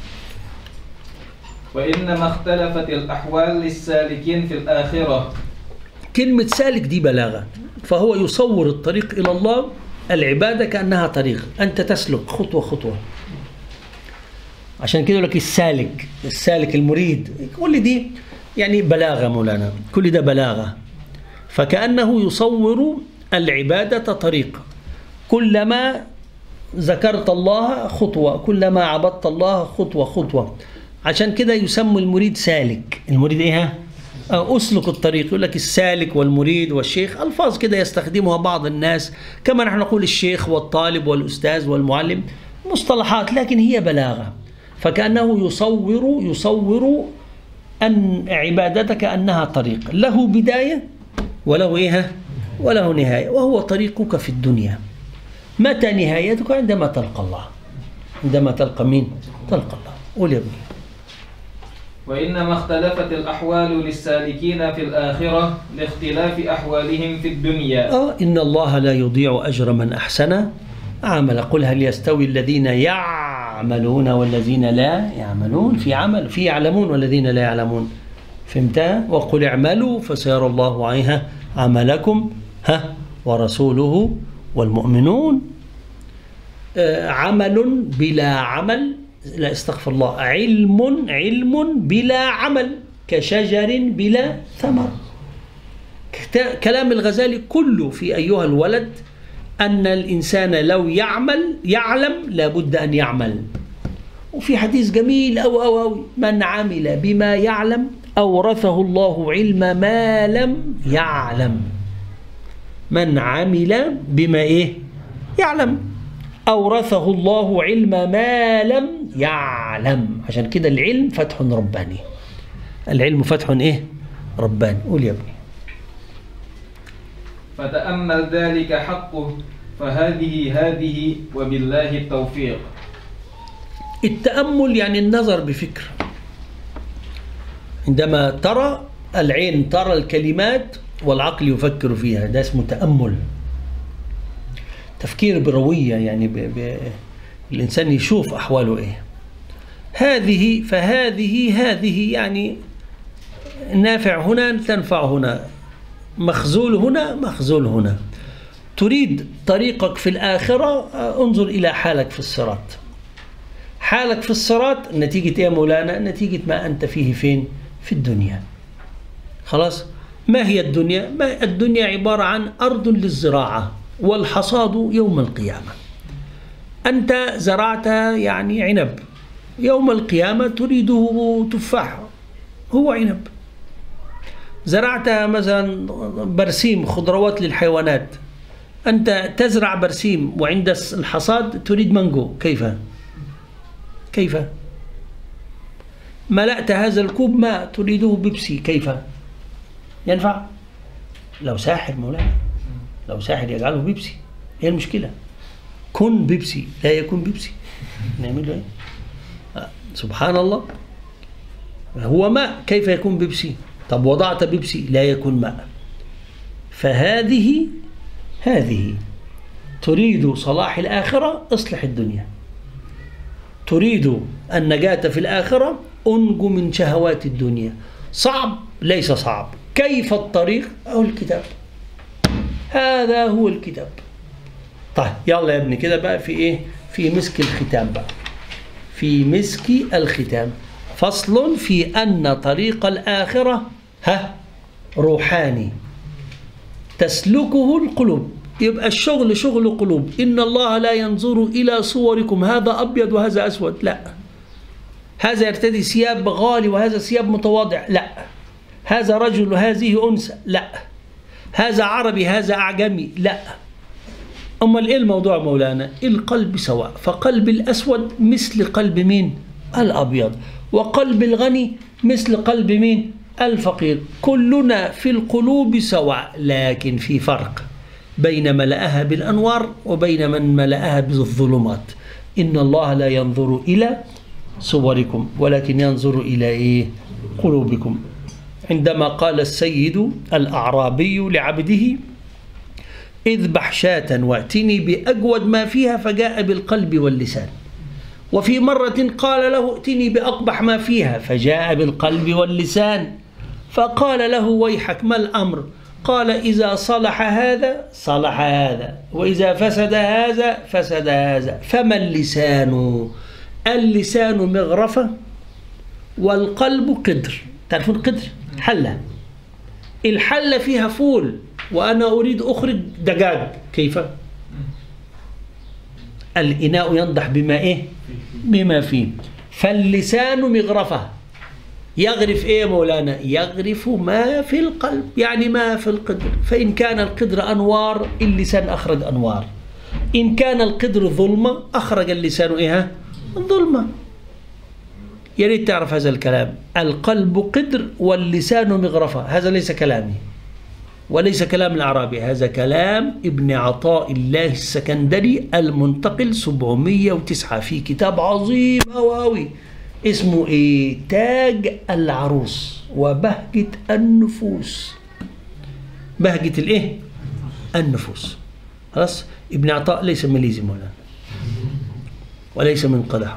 وإنما اختلفت الأحوال للسالكين في الآخرة.
كلمة سالك دي بلاغة، فهو يصور الطريق إلى الله العبادة كأنها طريق، أنت تسلك خطوة خطوة. عشان كده يقول لك السالك، السالك المريد، كل دي يعني بلاغة مولانا، كل ده بلاغة. فكأنه يصور العبادة طريق، كلما ذكرت الله خطوة، كلما عبدت الله خطوة خطوة. عشان كده يسمى المريد سالك. المريد ايه؟ أسلك الطريق. يقول لك السالك والمريد والشيخ، ألفاظ كده يستخدمها بعض الناس، كما نحن نقول الشيخ والطالب والأستاذ والمعلم، مصطلحات، لكن هي بلاغة. فكأنه يصور يصور أن عبادتك أنها طريق له بداية وله إيه؟ وله نهاية، وهو طريقك في الدنيا. متى نهايتك؟ عندما تلقى الله. عندما تلقى مين؟ تلقى الله. قول يا ابني.
وإنما اختلفت الأحوال للسالكين في الآخرة لاختلاف أحوالهم في الدنيا.
آه إن الله لا يضيع أجر من أحسن عمل. قل هل يستوي الذين يعملون والذين لا يعملون؟ في عمل، في يعلمون والذين لا يعلمون. فهمتها؟ وقل اعملوا فسيرى الله عليها عملكم ها ورسوله والمؤمنون. آه عمل بلا عمل، لا استغفر الله، علم علم بلا عمل كشجر بلا ثمر. كلام الغزالي كله في أيها الولد أن الإنسان لو يعمل يعلم لابد أن يعمل. وفي حديث جميل أو أو أو من عمل بما يعلم أورثه الله علم ما لم يعلم. من عمل بما إيه؟ يعلم أورثه الله علم ما لم يعلم. عشان كده العلم فتح رباني. العلم فتح إيه؟ رباني. قول يا ابني.
فتأمل ذلك حقه فهذه هذه وبالله التوفيق.
التأمل يعني النظر بفكر. عندما ترى العين ترى الكلمات والعقل يفكر فيها، ده اسمه تأمل. تفكير بروية، يعني ب... ب... الإنسان يشوف أحواله إيه. هذه فهذه هذه يعني نافع هنا تنفع هنا، مخزول هنا مخزول هنا. تريد طريقك في الآخرة، انظر إلى حالك في الصراط. حالك في الصراط نتيجة إيه يا مولانا؟ نتيجة ما أنت فيه فين؟ في الدنيا. خلاص؟ ما هي الدنيا؟ ما الدنيا عبارة عن أرض للزراعة والحصاد يوم القيامة. أنت زرعت يعني عنب، يوم القيامة تريده تفاح، هو عنب. زرعت مثلا برسيم، خضروات للحيوانات، أنت تزرع برسيم وعند الحصاد تريد مانجو، كيف؟ كيف؟ ملأت هذا الكوب ماء تريده بيبسي، كيف؟ ينفع؟ لو ساحر مولانا، لو ساحر يجعله بيبسي، هي المشكلة. كن بيبسي لا يكون بيبسي، نعمل له ايه؟ آه. سبحان الله، هو ماء كيف يكون بيبسي؟ طب وضعت بيبسي لا يكون ماء. فهذه هذه تريد صلاح الآخرة، اصلح الدنيا. تريد النجاة في الآخرة، انجو من شهوات الدنيا. صعب؟ ليس صعب. كيف الطريق؟ أو الكتاب، هذا هو الكتاب. طيب يلا يا ابني كده بقى في ايه؟ في مسك الختام بقى، في مسك الختام. فصل في أن طريق الآخرة ها روحاني تسلكه القلوب. يبقى الشغل شغل قلوب. إن الله لا ينظر إلى صوركم، هذا أبيض وهذا أسود، لا. هذا يرتدي ثياب غالي وهذا ثياب متواضع، لا. هذا رجل وهذه أنثى، لا. هذا عربي هذا أعجمي، لا. أمال إيه الموضوع مولانا؟ القلب سواء، فقلب الأسود مثل قلب مين؟ الأبيض. وقلب الغني مثل قلب مين؟ الفقير. كلنا في القلوب سواء، لكن في فرق بين ملأها بالأنوار وبين من ملأها بالظلمات. إن الله لا ينظر إلى صوركم ولكن ينظر إلى إيه؟ قلوبكم. عندما قال السيد الأعرابي لعبده اذبح شاة واتني بأجود ما فيها، فجاء بالقلب واللسان. وفي مرة قال له ائتني بأقبح ما فيها، فجاء بالقلب واللسان. فقال له ويحك ما الأمر؟ قال إذا صلح هذا صلح هذا، وإذا فسد هذا فسد هذا. فما اللسان؟ اللسان مغرفة والقلب قدر. تعرفون قدر؟ حلة. الحلة فيها فول وأنا أريد أخرج دجاج، كيف؟ الإناء ينضح بما إيه؟ بما فيه. فاللسان مغرفة، يغرف إيه مولانا؟ يغرف ما في القلب، يعني ما في القدر. فإن كان القدر أنوار اللسان أخرج أنوار، إن كان القدر ظلمة أخرج اللسان إيه؟ الظلمة. يا ريت تعرف هذا الكلام. القلب قدر واللسان مغرفة. هذا ليس كلامي وليس كلام الأعرابي، هذا كلام ابن عطاء الله السكندري المنتقل سبعمائة وتسعة في كتاب عظيم أواوي اسمه إيه؟ تاج العروس وبهجة النفوس. بهجة الإيه؟ النفوس. خلاص. ابن عطاء ليس مليزي مولانا وليس من قدح.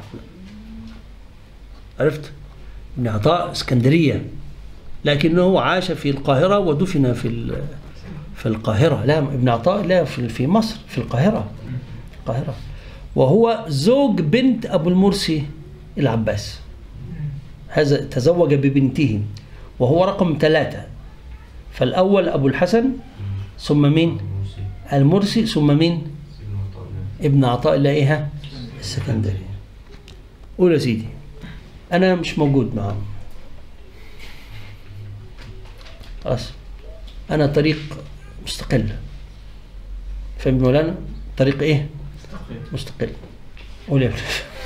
عرفت؟ ابن عطاء اسكندرية، لكنه عاش في القاهرة ودفن في في القاهرة. لا، ابن عطاء لا في مصر، في القاهرة. القاهرة. وهو زوج بنت أبو المرسي العباس. هذا تزوج ببنته وهو رقم ثلاثة. فالأول أبو الحسن، ثم مين؟ المرسي، ثم مين؟ ابن عطاء الله إيه؟ السكندري. قول يا سيدي أنا مش موجود معهم. خلاص. أنا طريق مستقل. فهمت مولانا؟ طريق إيه؟ مستقل. قول يا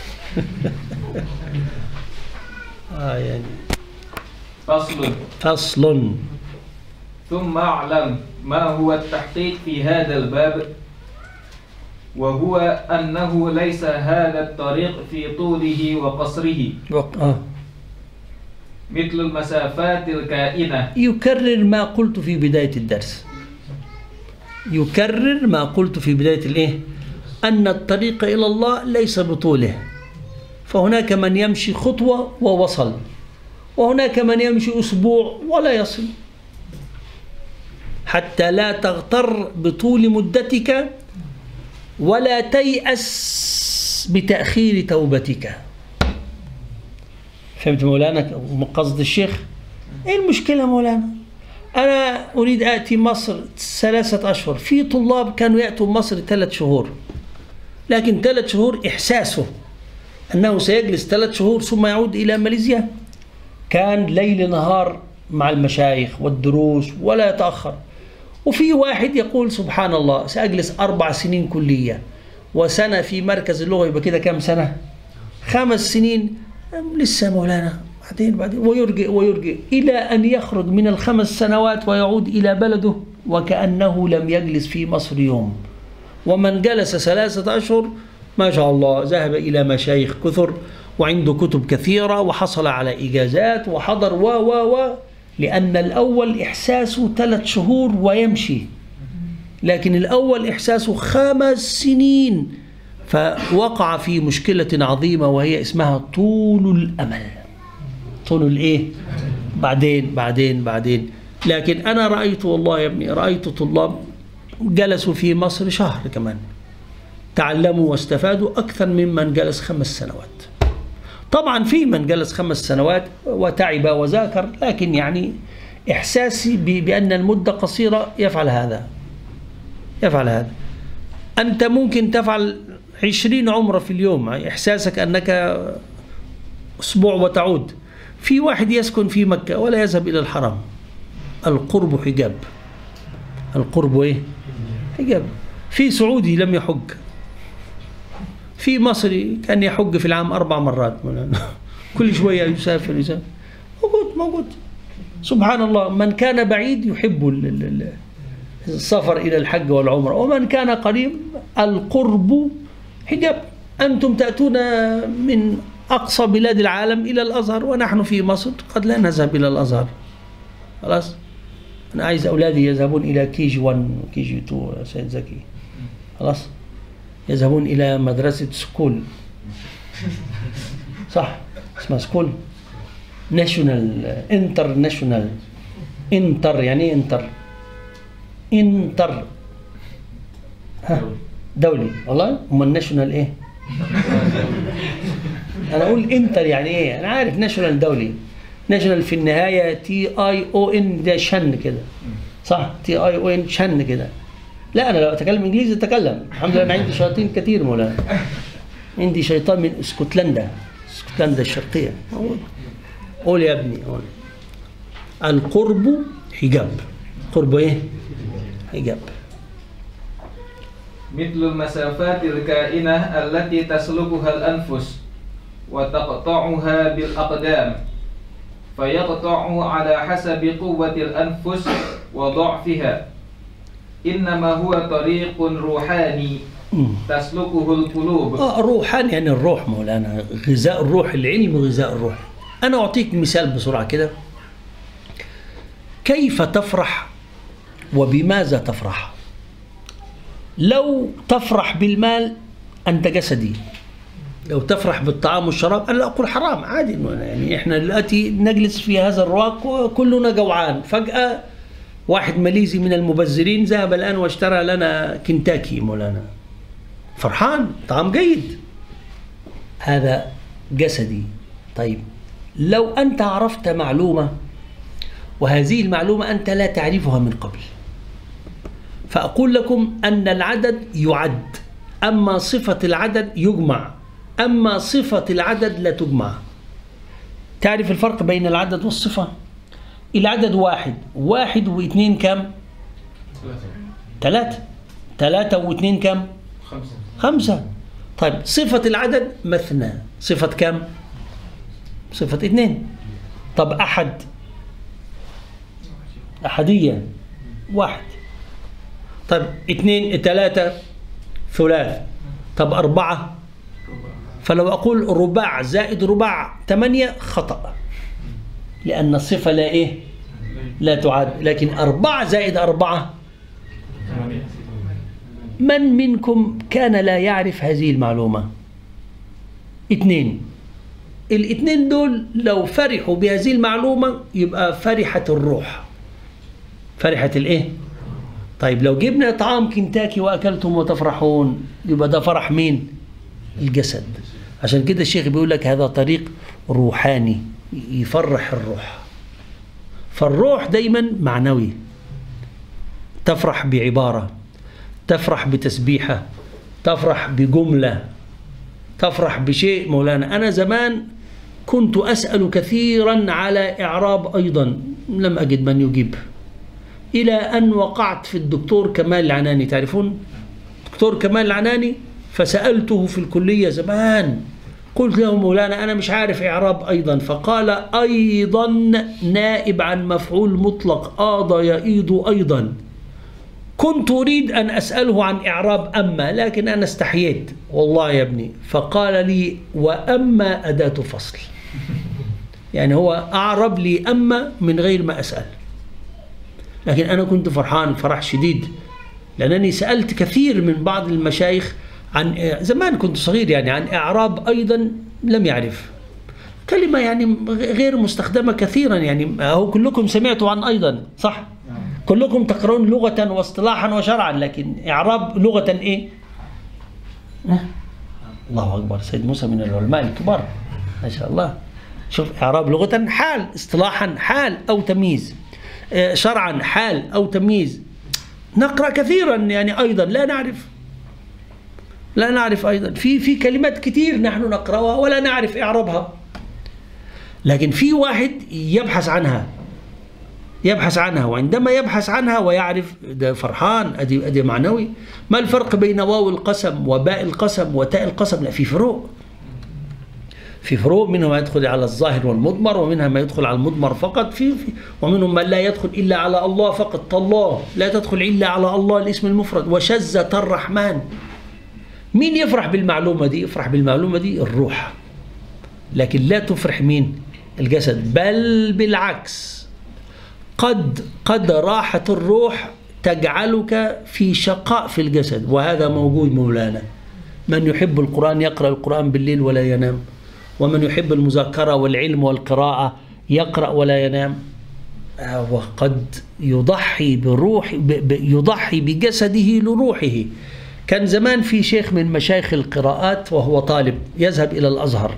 آه يعني
فصل
فصل
ثم أعلم ما هو التحقيق في هذا الباب، وهو أنه ليس هذا الطريق في طوله وقصره
آه.
مثل المسافات الكائنة.
يكرر ما قلت في بداية الدرس، يكرر ما قلت في بداية الإيه؟ أن الطريق إلى الله ليس بطوله. فهناك من يمشي خطوة ووصل، وهناك من يمشي أسبوع ولا يصل. حتى لا تغتر بطول مدتك ولا تيأس بتأخير توبتك. فهمت مولانا قصد الشيخ؟ ايه المشكلة مولانا؟ أنا أريد آتي مصر ثلاثة أشهر، في طلاب كانوا يأتوا مصر ثلاث شهور، لكن ثلاث شهور إحساسه أنه سيجلس ثلاث شهور ثم يعود إلى ماليزيا كان ليل نهار مع المشايخ والدروس ولا يتأخر. وفي واحد يقول سبحان الله سأجلس أربع سنين كلية وسنة في مركز اللغة، يبقى كده كم سنة؟ خمس سنين لسه مولانا. بعدين بعدين ويرجع ويرجع إلى أن يخرج من الخمس سنوات ويعود إلى بلده وكأنه لم يجلس في مصر يوم. ومن جلس ثلاثة أشهر ما شاء الله ذهب إلى مشايخ كثر وعنده كتب كثيرة وحصل على إجازات وحضر و و و لأن الأول إحساسه ثلاث شهور ويمشي، لكن الأول إحساسه خمس سنين، فوقع في مشكلة عظيمة وهي اسمها طول الأمل. طول الإيه؟ بعدين بعدين بعدين. لكن أنا رأيت والله يا ابني، رأيت طلاب جلسوا في مصر شهر كمان تعلموا واستفادوا أكثر ممن جلس خمس سنوات. طبعا في من جلس خمس سنوات وتعب وذاكر، لكن يعني إحساسي بأن المدة قصيرة يفعل هذا يفعل هذا. أنت ممكن تفعل عشرين عمرة في اليوم، إحساسك أنك أسبوع وتعود. في واحد يسكن في مكة ولا يذهب إلى الحرم. القرب حجاب. القرب إيه؟ حجاب. في سعودي لم يحج، في مصري كان يحج في العام أربع مرات كل شوية يسافر يسافر موجود موجود. سبحان الله. من كان بعيد يحب السفر إلى الحج والعمرة، ومن كان قريب القرب حجاب. أنتم تأتون من أقصى بلاد العالم إلى الأزهر ونحن في مصر قد لا نذهب إلى الأزهر. خلاص. أنا عايز أولادي يذهبون إلى كي جي واحد كي جي اثنين يا سيد زكي، خلاص، يذهبون إلى مدرسة سكول، صح، اسمها سكول ناشونال انترناشونال. انتر يعني ايه انتر؟ انتر ها دولي. والله أما الناشونال ايه؟ أنا أقول انتر يعني ايه؟ أنا عارف ناشونال دولي، ناشونال في النهاية تي اي او ان، ده شن كده، صح؟ تي اي او ان شن كده. لا أنا لو أتكلم إنجليزي أتكلم، الحمد لله أنا عندي شياطين كثير مولانا، عندي شيطان من اسكتلندا، اسكتلندا الشرقية. قول يا ابني، قول. القرب حجاب. قرب ايه؟ حجاب.
مثل المسافات الكائنة التي تسلكها الأنفس وتقطعها بالأقدام، فيقطع على حسب قوة الأنفس وضعفها، إنما هو طريق روحاني تسلكه القلوب.
آه روحاني يعني الروح مولانا، غذاء الروح، العلم غذاء الروح. أنا أعطيك مثال بسرعة كده. كيف تفرح وبماذا تفرح؟ لو تفرح بالمال أنت جسدي، لو تفرح بالطعام والشراب، أنا لا أقول حرام، عادي، يعني إحنا دلوقتي نجلس في هذا الرواق وكلنا جوعان، فجأة واحد ماليزي من المبذرين ذهب الآن واشترى لنا كنتاكي مولانا، فرحان، طعام جيد، هذا جسدي. طيب لو أنت عرفت معلومة وهذه المعلومة أنت لا تعرفها من قبل، فأقول لكم أن العدد يعد، أما صفة العدد يجمع، أما صفة العدد لا تجمع. تعرف الفرق بين العدد والصفة؟ العدد واحد، واحد واثنين كم؟ ثلاثة. ثلاثة واثنين كم؟
خمسة.
خمسة. طيب صفة العدد مثنى، صفة كم؟ صفة اثنين. طب أحد، أحدية، واحد. طب اثنين، ثلاثة، ثلاث. طب أربعة، فلو أقول رباع زائد رباع ثمانية خطأ، لأن الصفة لا إيه؟ لا تعد. لكن أربعة زائد أربعة، من منكم كان لا يعرف هذه المعلومة؟ اثنين. الاثنين دول لو فرحوا بهذه المعلومة يبقى فرحت الروح، فرحت الايه؟ طيب لو جبنا طعام كنتاكي واكلتم وتفرحون يبقى ده فرح مين؟ الجسد. عشان كده الشيخ بيقول لك هذا طريق روحاني يفرح الروح. فالروح دايما معنوي، تفرح بعبارة، تفرح بتسبيحة، تفرح بجملة، تفرح بشيء. مولانا أنا زمان كنت أسأل كثيرا على إعراب أيضا لم أجد من يجيب، إلى أن وقعت في الدكتور كمال العناني. تعرفون دكتور كمال العناني؟ فسألته في الكلية زمان، قلت له مولانا أنا مش عارف إعراب أيضا، فقال أيضا نائب عن مفعول مطلق، آض يئيض أيضا. كنت أريد أن أسأله عن إعراب أما، لكن أنا استحييت والله يا ابني، فقال لي وأما أداة فصل، يعني هو أعرب لي أما من غير ما أسأل. لكن أنا كنت فرحان فرح شديد، لأنني سألت كثير من بعض المشايخ عن، زمان كنت صغير يعني، عن إعراب أيضا لم يعرف، كلمة يعني غير مستخدمة كثيرا، يعني هو كلكم سمعتوا عن أيضا، صح؟ كلكم تقرؤون لغة واصطلاحا وشرعا، لكن إعراب لغة إيه؟ الله أكبر، سيد موسى من العلماء الكبار ما شاء الله. شوف إعراب لغة حال، اصطلاحا حال أو تمييز، شرعا حال أو تمييز. نقرأ كثيرا يعني أيضا لا نعرف، لا نعرف أيضا في في كلمات كثير نحن نقرأها ولا نعرف إعرابها، لكن في واحد يبحث عنها، يبحث عنها، وعندما يبحث عنها ويعرف ده فرحان، أدي أدي معنوي. ما الفرق بين واو القسم وباء القسم وتاء القسم؟ لا، في فروق، في فروق، منها ما يدخل على الظاهر والمضمر، ومنها ما يدخل على المضمر فقط، في, في ومنهم من لا يدخل إلا على الله فقط، الله لا تدخل إلا على الله الاسم المفرد، وشزة الرحمن. مين يفرح بالمعلومة دي؟ يفرح بالمعلومة دي الروح، لكن لا تفرح مين؟ الجسد، بل بالعكس قد قد راحة الروح تجعلك في شقاء في الجسد، وهذا موجود مولانا. من يحب القرآن يقرأ القرآن بالليل ولا ينام، ومن يحب المذاكرة والعلم والقراءة يقرأ ولا ينام، وقد يضحي بروح يضحي بجسده لروحه. كان زمان في شيخ من مشايخ القراءات وهو طالب يذهب إلى الأزهر،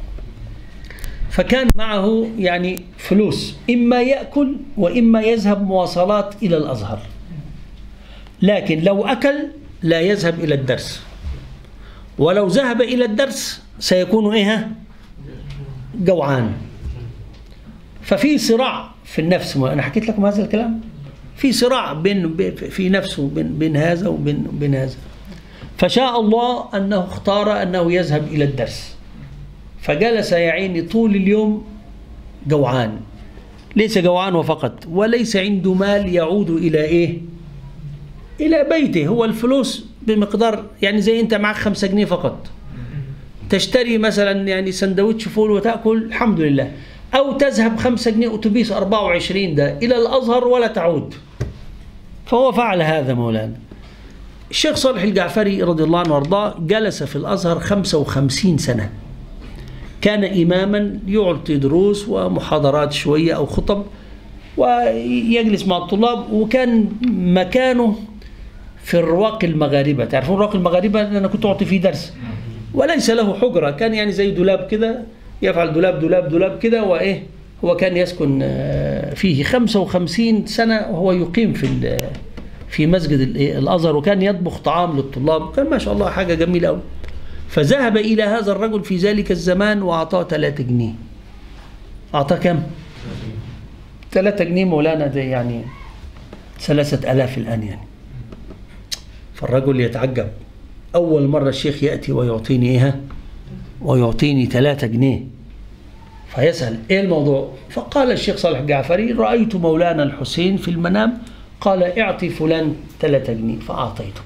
فكان معه يعني فلوس، إما يأكل وإما يذهب مواصلات إلى الأزهر، لكن لو أكل لا يذهب إلى الدرس، ولو ذهب إلى الدرس سيكون إيه؟ جوعان. ففي صراع في النفس، أنا حكيت لكم هذا الكلام، في صراع بين في نفسه بين بين هذا وبين بين هذا. فشاء الله أنه اختار أنه يذهب إلى الدرس، فجلس يا عيني طول اليوم جوعان، ليس جوعان وفقط، وليس عنده مال يعود إلى إيه؟ إلى بيته. هو الفلوس بمقدار يعني زي أنت معك خمسة جنيه فقط، تشتري مثلا يعني سندوتش فول وتأكل الحمد لله، أو تذهب خمسة جنيه أتوبيس أربعة وعشرين ده إلى الأزهر ولا تعود. فهو فعل هذا مولانا. الشيخ صالح الجعفري رضي الله عنه وارضاه جلس في الأزهر خمسة وخمسين سنة، كان إماما يعطي دروس ومحاضرات شوية أو خطب ويجلس مع الطلاب، وكان مكانه في الرواق المغاربة. تعرفون الرواق المغاربة؟ أنا كنت أعطي فيه درس، وليس له حجرة، كان يعني زي دولاب كده، يفعل دولاب دولاب دولاب كده، وإيه هو كان يسكن فيه خمسة وخمسين سنة وهو يقيم في في مسجد الأزهر، وكان يطبخ طعام للطلاب، كان ما شاء الله حاجة جميلة أوي. فذهب إلى هذا الرجل في ذلك الزمان وأعطاه ثلاثة جنيه. أعطاه كم؟ ثلاثة جنيه مولانا، ده يعني ثلاثة آلاف الآن يعني. فالرجل يتعجب، أول مرة الشيخ يأتي ويعطيني إيه؟ ويعطيني ثلاثة جنيه. فيسأل إيه الموضوع؟ فقال الشيخ صالح الجعفري: رأيت مولانا الحسين في المنام قال اعطي فلان ثلاثة جنيه فأعطيتك.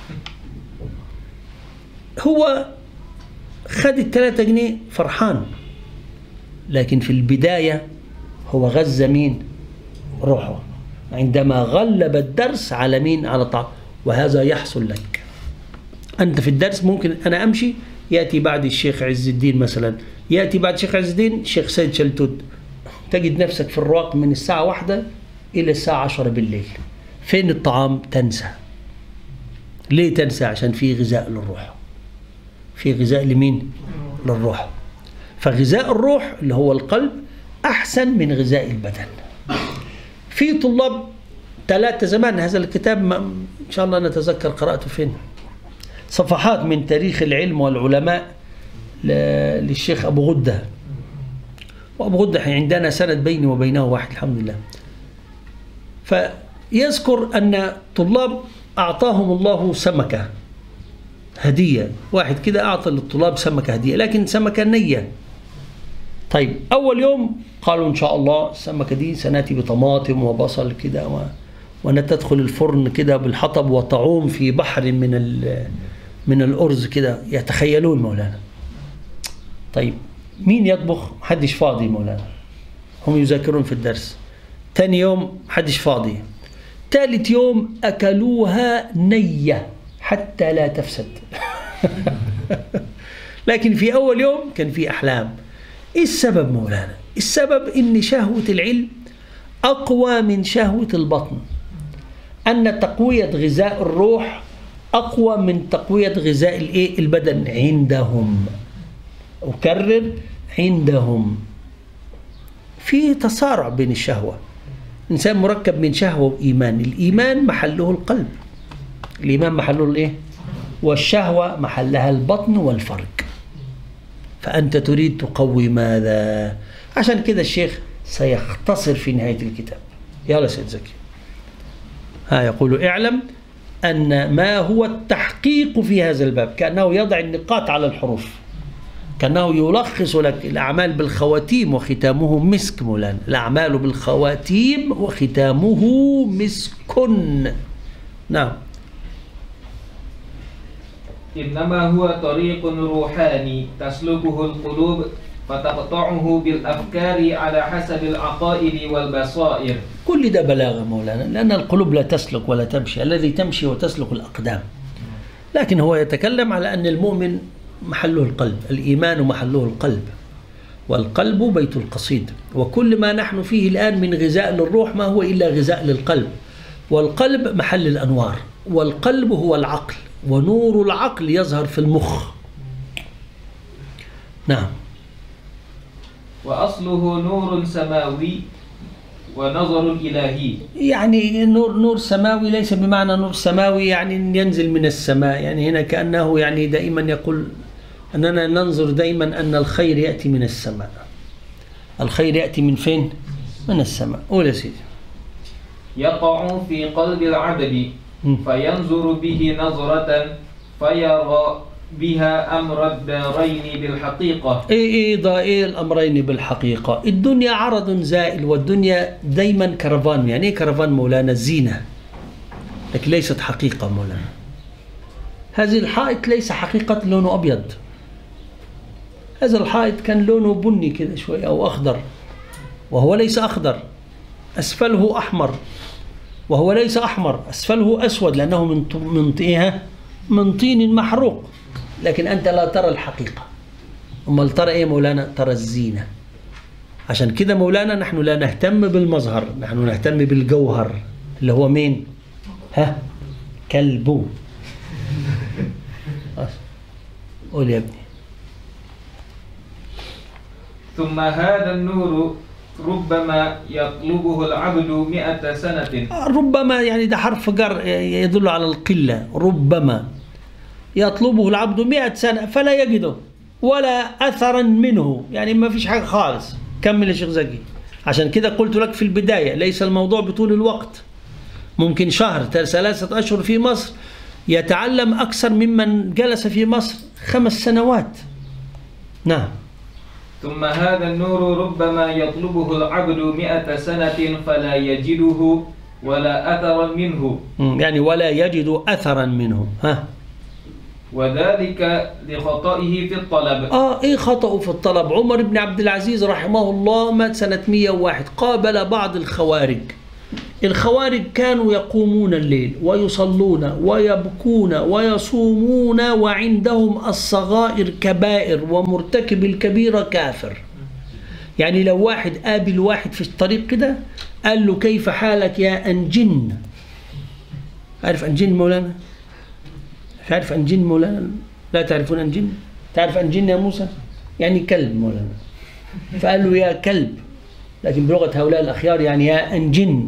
هو خد الثلاثة جنيه فرحان، لكن في البداية هو غز مين؟ روحه، عندما غلب الدرس على مين؟ على طعام. وهذا يحصل لك أنت في الدرس. ممكن أنا أمشي يأتي بعد الشيخ عز الدين مثلا، يأتي بعد الشيخ عز الدين الشيخ سيد شلتوت، تجد نفسك في الرواق من الساعة واحدة إلى الساعة عشرة بالليل. فين الطعام؟ تنسى. ليه تنسى؟ عشان في غذاء للروح، في غذاء لمين؟ للروح. فغذاء الروح اللي هو القلب أحسن من غذاء البدن. في طلاب ثلاثة زمان، هذا الكتاب إن شاء الله نتذكر قرأته فين، صفحات من تاريخ العلم والعلماء للشيخ أبو غدة. وأبو غدة عندنا سند بيني وبينه واحد الحمد لله. فيذكر أن طلاب أعطاهم الله سمكة هدية، واحد كده أعطى للطلاب سمكة هدية، لكن سمكة نية. طيب أول يوم قالوا إن شاء الله السمكة دي سنأتي بطماطم وبصل كده و... ونتدخل الفرن كده بالحطب وطعوم في بحر من ال... من الأرز كده، يتخيلون مولانا. طيب مين يطبخ؟ محدش فاضي مولانا، هم يذاكرون في الدرس. تاني يوم محدش فاضي. ثالث يوم أكلوها نية حتى لا تفسد. لكن في أول يوم كان في أحلام. إيه السبب مولانا؟ السبب إن شهوة العلم أقوى من شهوة البطن، أن تقوية غذاء الروح أقوى من تقوية غذاء الإيه؟ البدن عندهم. أكرر، عندهم في تصارع بين الشهوة. إنسان مركب من شهوة وإيمان، الإيمان محله القلب، الإيمان محله الإيه؟ والشهوة محلها البطن والفرج. فأنت تريد تقوي ماذا؟ عشان كده الشيخ سيختصر في نهاية الكتاب. يلا سيد زكي. ها يقول: اعلم أن ما هو التحقيق في هذا الباب، كأنه يضع النقاط على الحروف، كأنه يلخص لك الأعمال بالخواتيم وختامه مسك مولانا. الأعمال بالخواتيم وختامه مسك. نعم.
إنما هو طريق روحاني تسلكه القلوب فتقطعه بالأفكار على حسب العقائد والبصائر.
كل ده بلاغة مولانا، لأن القلوب لا تسلك ولا تمشي، الذي تمشي وتسلك الأقدام. لكن هو يتكلم على أن المؤمن محله القلب، الإيمان محله القلب، والقلب بيت القصيد، وكل ما نحن فيه الآن من غذاء للروح ما هو إلا غذاء للقلب، والقلب محل الأنوار، والقلب هو العقل، ونور العقل يظهر في المخ. نعم.
وأصله نور سماوي ونظر إلهي.
يعني نور نور سماوي ليس بمعنى نور سماوي يعني ينزل من السماء، يعني هنا كأنه يعني دائما يقول أننا ننظر دائما أن الخير يأتي من السماء. الخير يأتي من فين؟ من السماء. قول يا سيدي.
يقع في قلب العبد فينظر به نظرة فيرى بها أمر الدارين بالحقيقة.
إيه إيه ضا إيه الأمرين بالحقيقة. الدنيا عرض زائل، والدنيا دايما كرفان. يعني إيه كرفان مولانا؟ زينة، لكن ليست حقيقة مولانا. هذه الحائط ليس حقيقة لونه أبيض، هذا الحائط كان لونه بني كده شوية أو أخضر، وهو ليس أخضر، أسفله أحمر، وهو ليس أحمر، أسفله أسود، لأنه من من إيه؟ من طين محروق. لكن أنت لا ترى الحقيقة. أما ترى إيه مولانا؟ ترى الزينة. عشان كده مولانا نحن لا نهتم بالمظهر، نحن نهتم بالجوهر اللي هو مين؟ ها؟ كلبه. قول يا ابني.
ثم هذا النور ربما يطلبه العبد مئة سنة.
ربما يعني ده حرف جر يدل على القلة. ربما يطلبه العبد مئة سنة فلا يجده ولا أثرا منه، يعني ما فيش حاجة خالص. كمل يا شيخ زكي. عشان كده قلت لك في البداية ليس الموضوع بطول الوقت. ممكن شهر ثلاثة أشهر في مصر يتعلم أكثر ممن جلس في مصر خمس سنوات. نعم.
ثم هذا النور ربما يطلبه العبد مئة سنة فلا يجده ولا أثرا منه.
يعني ولا يجد أثرا منه. ها.
وذلك لخطئه في الطلب.
آه إيه خطأه في الطلب؟ عمر بن عبد العزيز رحمه الله مات سنة مئة وواحد، قابل بعض الخوارج. الخوارج كانوا يقومون الليل ويصلون ويبكون ويصومون، وعندهم الصغائر كبائر ومرتكب الكبيرة كافر. يعني لو واحد قابل واحد في الطريق كده قال له كيف حالك يا أنجن؟ عارف أنجن مولانا؟ مش عارف أنجن مولانا؟ لا تعرفون أنجن؟ تعرف أنجن يا موسى؟ يعني كلب مولانا. فقال له يا كلب، لكن بلغة هؤلاء الأخيار يعني يا أنجن.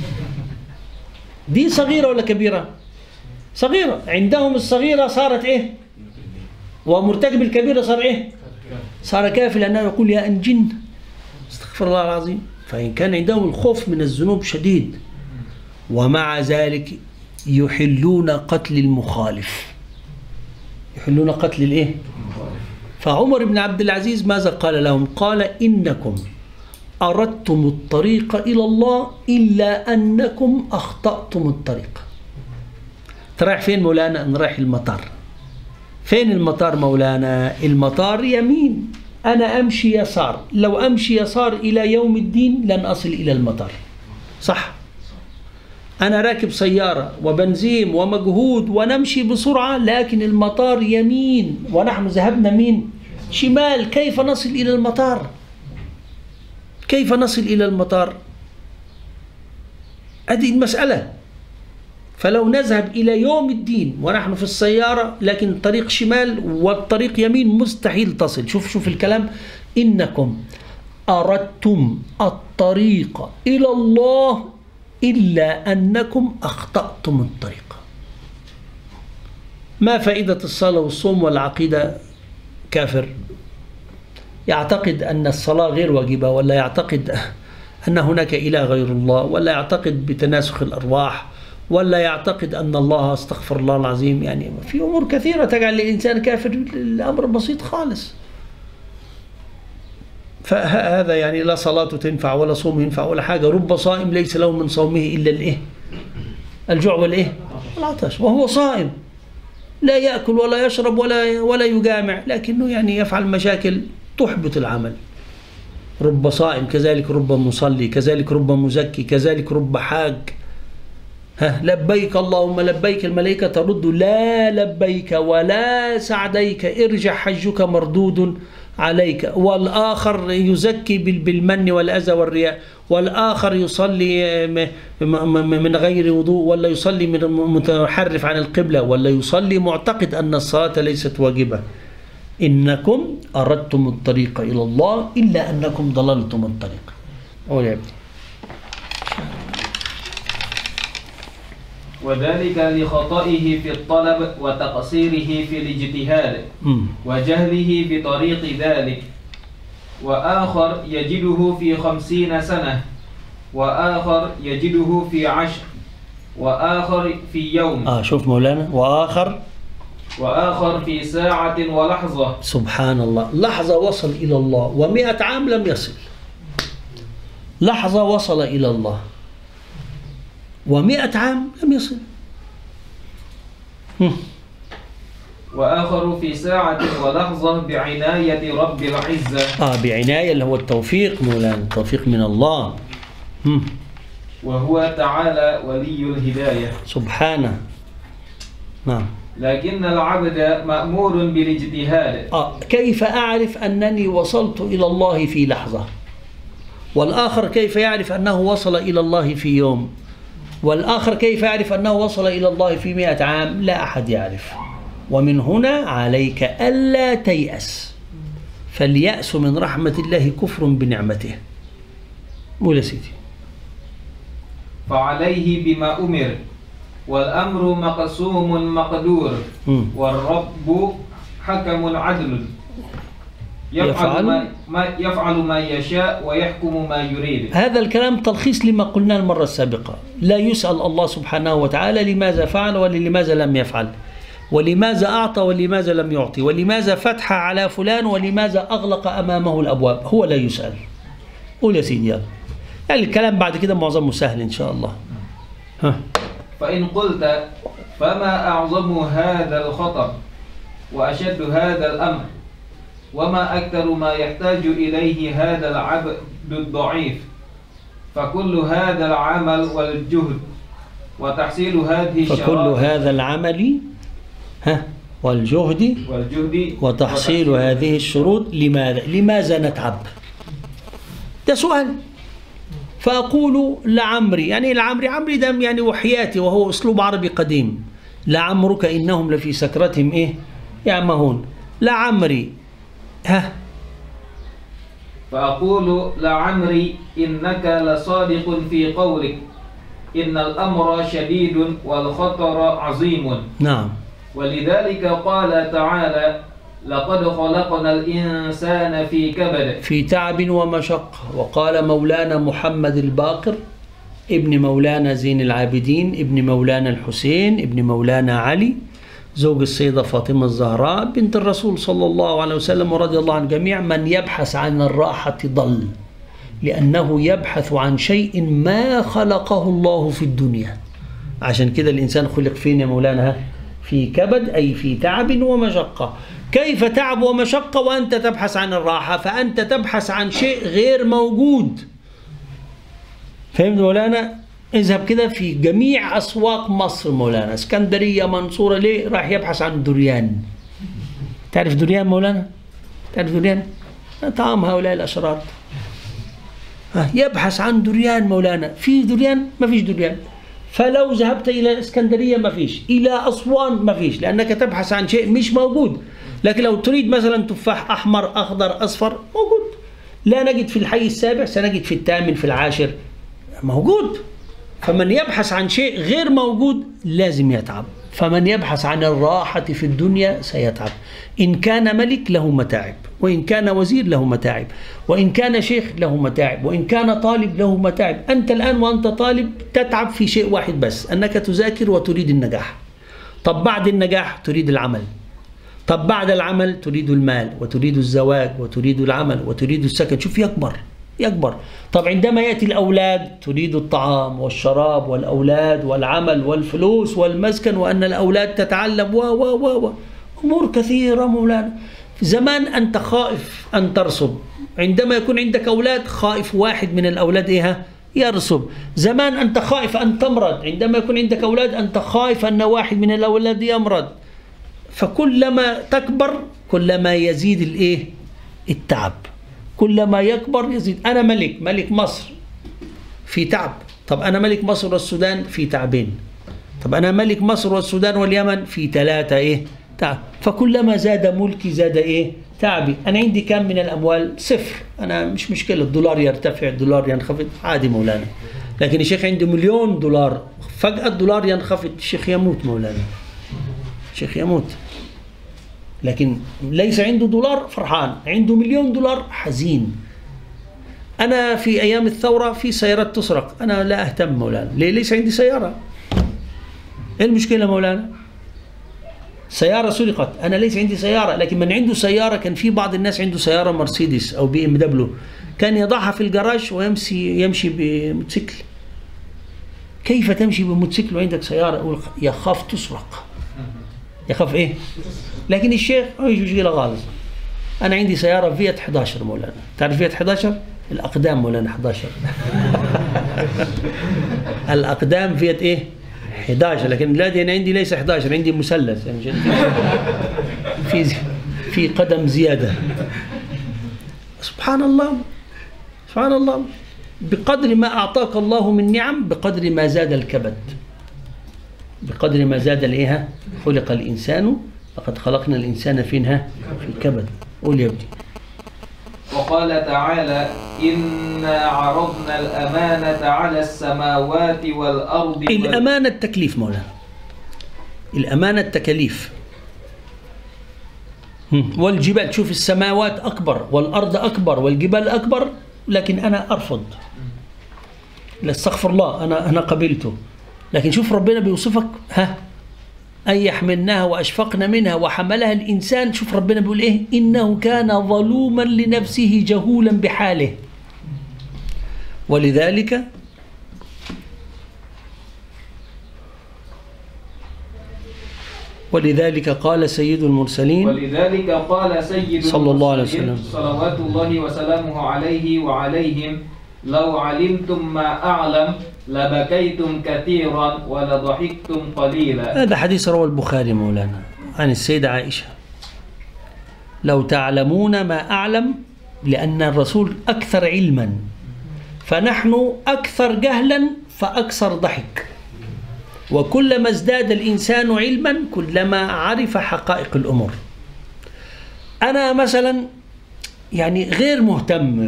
دي صغيرة ولا كبيرة؟ صغيرة. عندهم الصغيرة صارت إيه؟ ومرتكب الكبيرة صار إيه؟ صار كافر، لأنه يقول يا أنجن. استغفر الله العظيم. فإن كان عندهم الخوف من الذنوب شديد، ومع ذلك يحلون قتل المخالف. يحلون قتل الإيه؟ فعمر بن عبد العزيز ماذا قال لهم؟ قال إنكم أردتم الطريق إلى الله إلا أنكم أخطأتم الطريق. ترايح فين مولانا؟ أنا رايح المطار. فين المطار مولانا؟ المطار يمين، أنا أمشي يسار. لو أمشي يسار إلى يوم الدين لن أصل إلى المطار. صح؟ أنا راكب سيارة وبنزيم ومجهود ونمشي بسرعة، لكن المطار يمين ونحن ذهبنا مين؟ شمال. كيف نصل إلى المطار؟ كيف نصل إلى المطار؟ هذه المسألة. فلو نذهب إلى يوم الدين ونحن في السيارة لكن الطريق شمال والطريق يمين مستحيل تصل. شوف شوف الكلام. إنكم أردتم الطريق إلى الله إلا أنكم أخطأتم الطريق. ما فائدة الصلاة والصوم والعقيدة؟ كافر يعتقد أن الصلاة غير واجبة، ولا يعتقد أن هناك إله غير الله، ولا يعتقد بتناسخ الأرواح، ولا يعتقد أن الله، استغفر الله العظيم، يعني في أمور كثيرة تجعل الإنسان كافر. الأمر بسيط خالص. فهذا يعني لا صلاة تنفع ولا صوم ينفع ولا حاجة. رب صائم ليس له من صومه إلا الإيه؟ الجوع والإيه؟ والعطش، وهو صائم لا يأكل ولا يشرب ولا ولا يجامع، لكنه يعني يفعل مشاكل تحبط العمل. رب صائم، كذلك رب مصلي، كذلك رب مزكي، كذلك رب حاج. ها لبيك اللهم لبيك، الملائكة ترد لا لبيك ولا سعديك، ارجع حجك مردود عليك. والآخر يزكي بالمن والأذى والرياء، والآخر يصلي من غير وضوء، ولا يصلي من متحرف عن القبلة، ولا يصلي معتقد أن الصلاة ليست واجبة. إنكم أردتم الطريق إلى الله إلا أنكم ضللتم الطريق. قول يا ابني.
وذلك لخطئه في الطلب وتقصيره في الاجتهاد وجهله بطريق ذلك. وآخر يجده في خمسين سنة، وآخر يجده في عشر، وآخر في يوم.
آه شوف مولانا، وآخر
وآخر في ساعة ولحظة.
سبحان الله، لحظة وصل إلى الله ومئة عام لم يصل. لحظة وصل إلى الله ومئة عام لم يصل.
وآخر في ساعة ولحظة بعناية رب العزة.
آه بعناية اللي هو التوفيق مولانا، التوفيق من الله. هم.
وهو تعالى ولي الهداية
سبحانه. نعم.
لكن العبد مأمور بالاجتهاد.
آه كيف أعرف أنني وصلت إلى الله في لحظة؟ والآخر كيف يعرف أنه وصل إلى الله في يوم؟ والآخر كيف يعرف أنه وصل إلى الله في مئة عام؟ لا أحد يعرف. ومن هنا عليك ألا تيأس، فاليأس من رحمة الله كفر بنعمته. قول يا سيدي.
فعليه بما أمر، والأمر مقسوم مقدور، والرب حكم عدل، يفعل ما, ما يفعل ما يشاء ويحكم ما يريد.
هذا الكلام تلخيص لما قلنا المرة السابقة. لا يسأل الله سبحانه وتعالى لماذا فعل ولماذا لم يفعل، ولماذا أعطى ولماذا لم يعطي، ولماذا فتح على فلان ولماذا أغلق أمامه الأبواب. هو لا يسأل. قول يا سيدي يلا. يعني الكلام بعد كده معظمه سهل إن شاء الله. ها.
فإن قلت فما أعظم هذا الخطر وأشد هذا الأمر، وما أكثر ما يحتاج إليه هذا العبد الضعيف، فكل هذا العمل والجهد وتحصيل هذه الشرائط،
فكل هذا العمل ها والجهد
والجهد
وتحصيل هذه الشروط. لماذا؟ لماذا نتعب؟ ده سؤال. فأقول لعمري، يعني لعمري، عمري ده يعني وحياتي، وهو أسلوب عربي قديم. لعمرك إنهم لفي سكرتهم إيه يعمهون. لعمري ها.
فأقول لعمري إنك لصادق في قولك إن الأمر شديد والخطر عظيم.
نعم.
ولذلك قال تعالى لقد خلقنا الإنسان في كبد،
في تعب ومشقة. وقال مولانا محمد الباقر ابن مولانا زين العابدين ابن مولانا الحسين ابن مولانا علي زوج السيدة فاطمة الزهراء بنت الرسول صلى الله عليه وسلم ورضي الله عن جميع: من يبحث عن الراحة ضل، لأنه يبحث عن شيء ما خلقه الله في الدنيا. عشان كده الإنسان خلق فين يا مولانا؟ في كبد، أي في تعب ومشقة. كيف تعب ومشقة وأنت تبحث عن الراحة؟ فأنت تبحث عن شيء غير موجود. فهمت مولانا؟ اذهب كده في جميع أسواق مصر مولانا، اسكندرية، منصورة، ليه؟ راح يبحث عن دريان. تعرف دريان مولانا؟ تعرف دريان؟ طعام هؤلاء الأشرار. يبحث عن دريان مولانا. في دريان؟ ما فيش دريان. فلو ذهبت إلى اسكندرية ما فيش، إلى أسوان ما فيش، لأنك تبحث عن شيء مش موجود. لكن لو تريد مثلا تفاح أحمر أخضر أصفر موجود. لا نجد في الحي السابع، سنجد في الثامن في العاشر موجود. فمن يبحث عن شيء غير موجود لازم يتعب. فمن يبحث عن الراحة في الدنيا سيتعب. إن كان ملك له متاعب، وإن كان وزير له متاعب، وإن كان شيخ له متاعب، وإن كان طالب له متاعب. أنت الآن وأنت طالب تتعب في شيء واحد بس، أنك تذاكر وتريد النجاح. طب بعد النجاح تريد العمل. طب بعد العمل تريد المال، وتريد الزواج، وتريد العمل، وتريد السكن. شوف يكبر يكبر. طب عندما يأتي الأولاد تريد الطعام والشراب والأولاد والعمل والفلوس والمسكن، وأن الأولاد تتعلم و و و أمور كثيرة مولانا. زمان أنت خائف أن ترسب، عندما يكون عندك أولاد خائف واحد من الأولاد إيه يرسب. زمان أنت خائف أن تمرض، عندما يكون عندك أولاد أنت خائف أن واحد من الأولاد يمرض. فكلما تكبر كلما يزيد الإيه التعب، كلما يكبر يزيد. أنا ملك ملك مصر في تعب، طب أنا ملك مصر والسودان في تعبين، طب أنا ملك مصر والسودان واليمن في ثلاثة إيه تعب. فكلما زاد ملكي زاد إيه تعبي. أنا عندي كم من الأموال؟ صفر، أنا مش مشكلة، الدولار يرتفع الدولار ينخفض عادي مولانا. لكن الشيخ عنده مليون دولار، فجأة الدولار ينخفض، الشيخ يموت مولانا، الشيخ يموت. لكن ليس عنده دولار فرحان، عنده مليون دولار حزين. أنا في أيام الثورة في سيارات تسرق، أنا لا أهتم مولانا، ليه؟ ليس عندي سيارة. إيه المشكلة مولانا؟ سيارة سرقت، أنا ليس عندي سيارة. لكن من عنده سيارة، كان في بعض الناس عنده سيارة مرسيدس أو بي ام دبليو، كان يضعها في الجراج ويمشي يمشي بموتوسيكل. كيف تمشي بموتوسيكل وعندك سيارة؟ يخاف تسرق، يخاف إيه؟ لكن الشيخ مش مشكلة خالص. أنا عندي سيارة فيات إحدى عشر مولانا، تعرف فيات إحدى عشر؟ الأقدام مولانا إحدى عشر. الأقدام فيات إيه؟ إحدى عشر. لكن دلوقتي أنا عندي ليس إحدى عشر، عندي مثلث يعني في في قدم زيادة. سبحان الله سبحان الله. بقدر ما أعطاك الله من نعم بقدر ما زاد الكبد، بقدر ما زاد الإيه خلق الإنسان لقد خلقنا الإنسان فينها في كبد. قول يا ابني.
وقال تعالى: إنا عرضنا الأمانة على السماوات والأرض.
الأمانة التكليف مولانا، الأمانة التكاليف. والجبال، تشوف السماوات أكبر والأرض أكبر والجبال أكبر، لكن أنا أرفض، لا استغفر الله، أنا أنا قبلته. لكن شوف ربنا بيوصفك، ها أن يحملناها وأشفقنا منها وحملها الإنسان. شوف ربنا بيقول إيه؟ إنه كان ظلوما لنفسه جهولا بحاله. ولذلك ولذلك قال سيد المرسلين
ولذلك قال سيد
صلى الله عليه وسلم
صلوات الله وسلامه عليه وعليهم: لو علمتم ما أعلم لبكيتم كثيرا ولضحكتم قليلا.
هذا حديث رواه البخاري مولانا عن السيدة عائشة: لو تعلمون ما أعلم، لأن الرسول أكثر علما، فنحن أكثر جهلا فأكثر ضحك. وكلما ازداد الإنسان علما كلما عرف حقائق الأمور. أنا مثلا يعني غير مهتم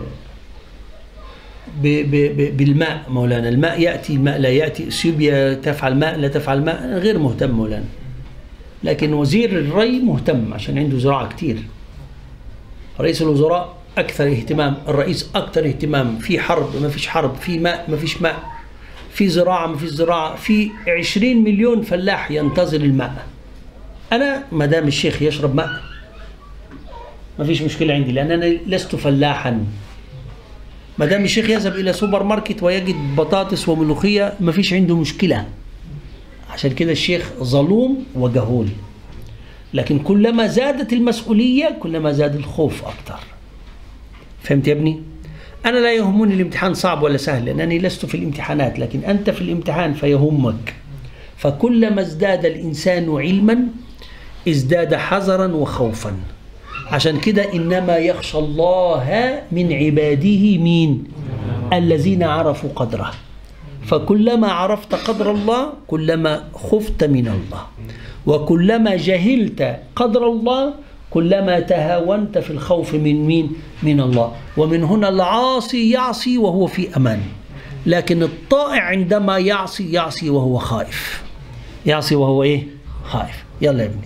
بالماء مولانا، الماء يأتي الماء لا يأتي، اثيوبيا تفعل ماء لا تفعل ماء، أنا غير مهتم مولانا. لكن وزير الري مهتم عشان عنده زراعة كتير، رئيس الوزراء أكثر اهتمام، الرئيس أكثر اهتمام. في حرب ما فيش حرب، في ماء ما فيش ماء، في زراعة ما فيش زراعة، في عشرين مليون فلاح ينتظر الماء. أنا ما دام الشيخ يشرب ماء ما فيش مشكلة عندي، لأن أنا لست فلاحا. ما دام الشيخ يذهب إلى سوبر ماركت ويجد بطاطس وملوخية ما فيش عنده مشكلة. عشان كده الشيخ ظلوم وجهول. لكن كلما زادت المسؤولية كلما زاد الخوف أكثر. فهمت يا ابني؟ أنا لا يهمني الامتحان صعب ولا سهل، لأنني لست في الامتحانات، لكن أنت في الامتحان فيهمك. فكلما ازداد الإنسان علما ازداد حذرا وخوفا. عشان كده إنما يخشى الله من عباده مين؟ الذين عرفوا قدره. فكلما عرفت قدر الله كلما خفت من الله، وكلما جهلت قدر الله كلما تهاونت في الخوف من مين؟ من الله. ومن هنا العاصي يعصي وهو في أمان، لكن الطائع عندما يعصي يعصي وهو خائف، يعصي وهو إيه؟ خائف. يلا يا ابني.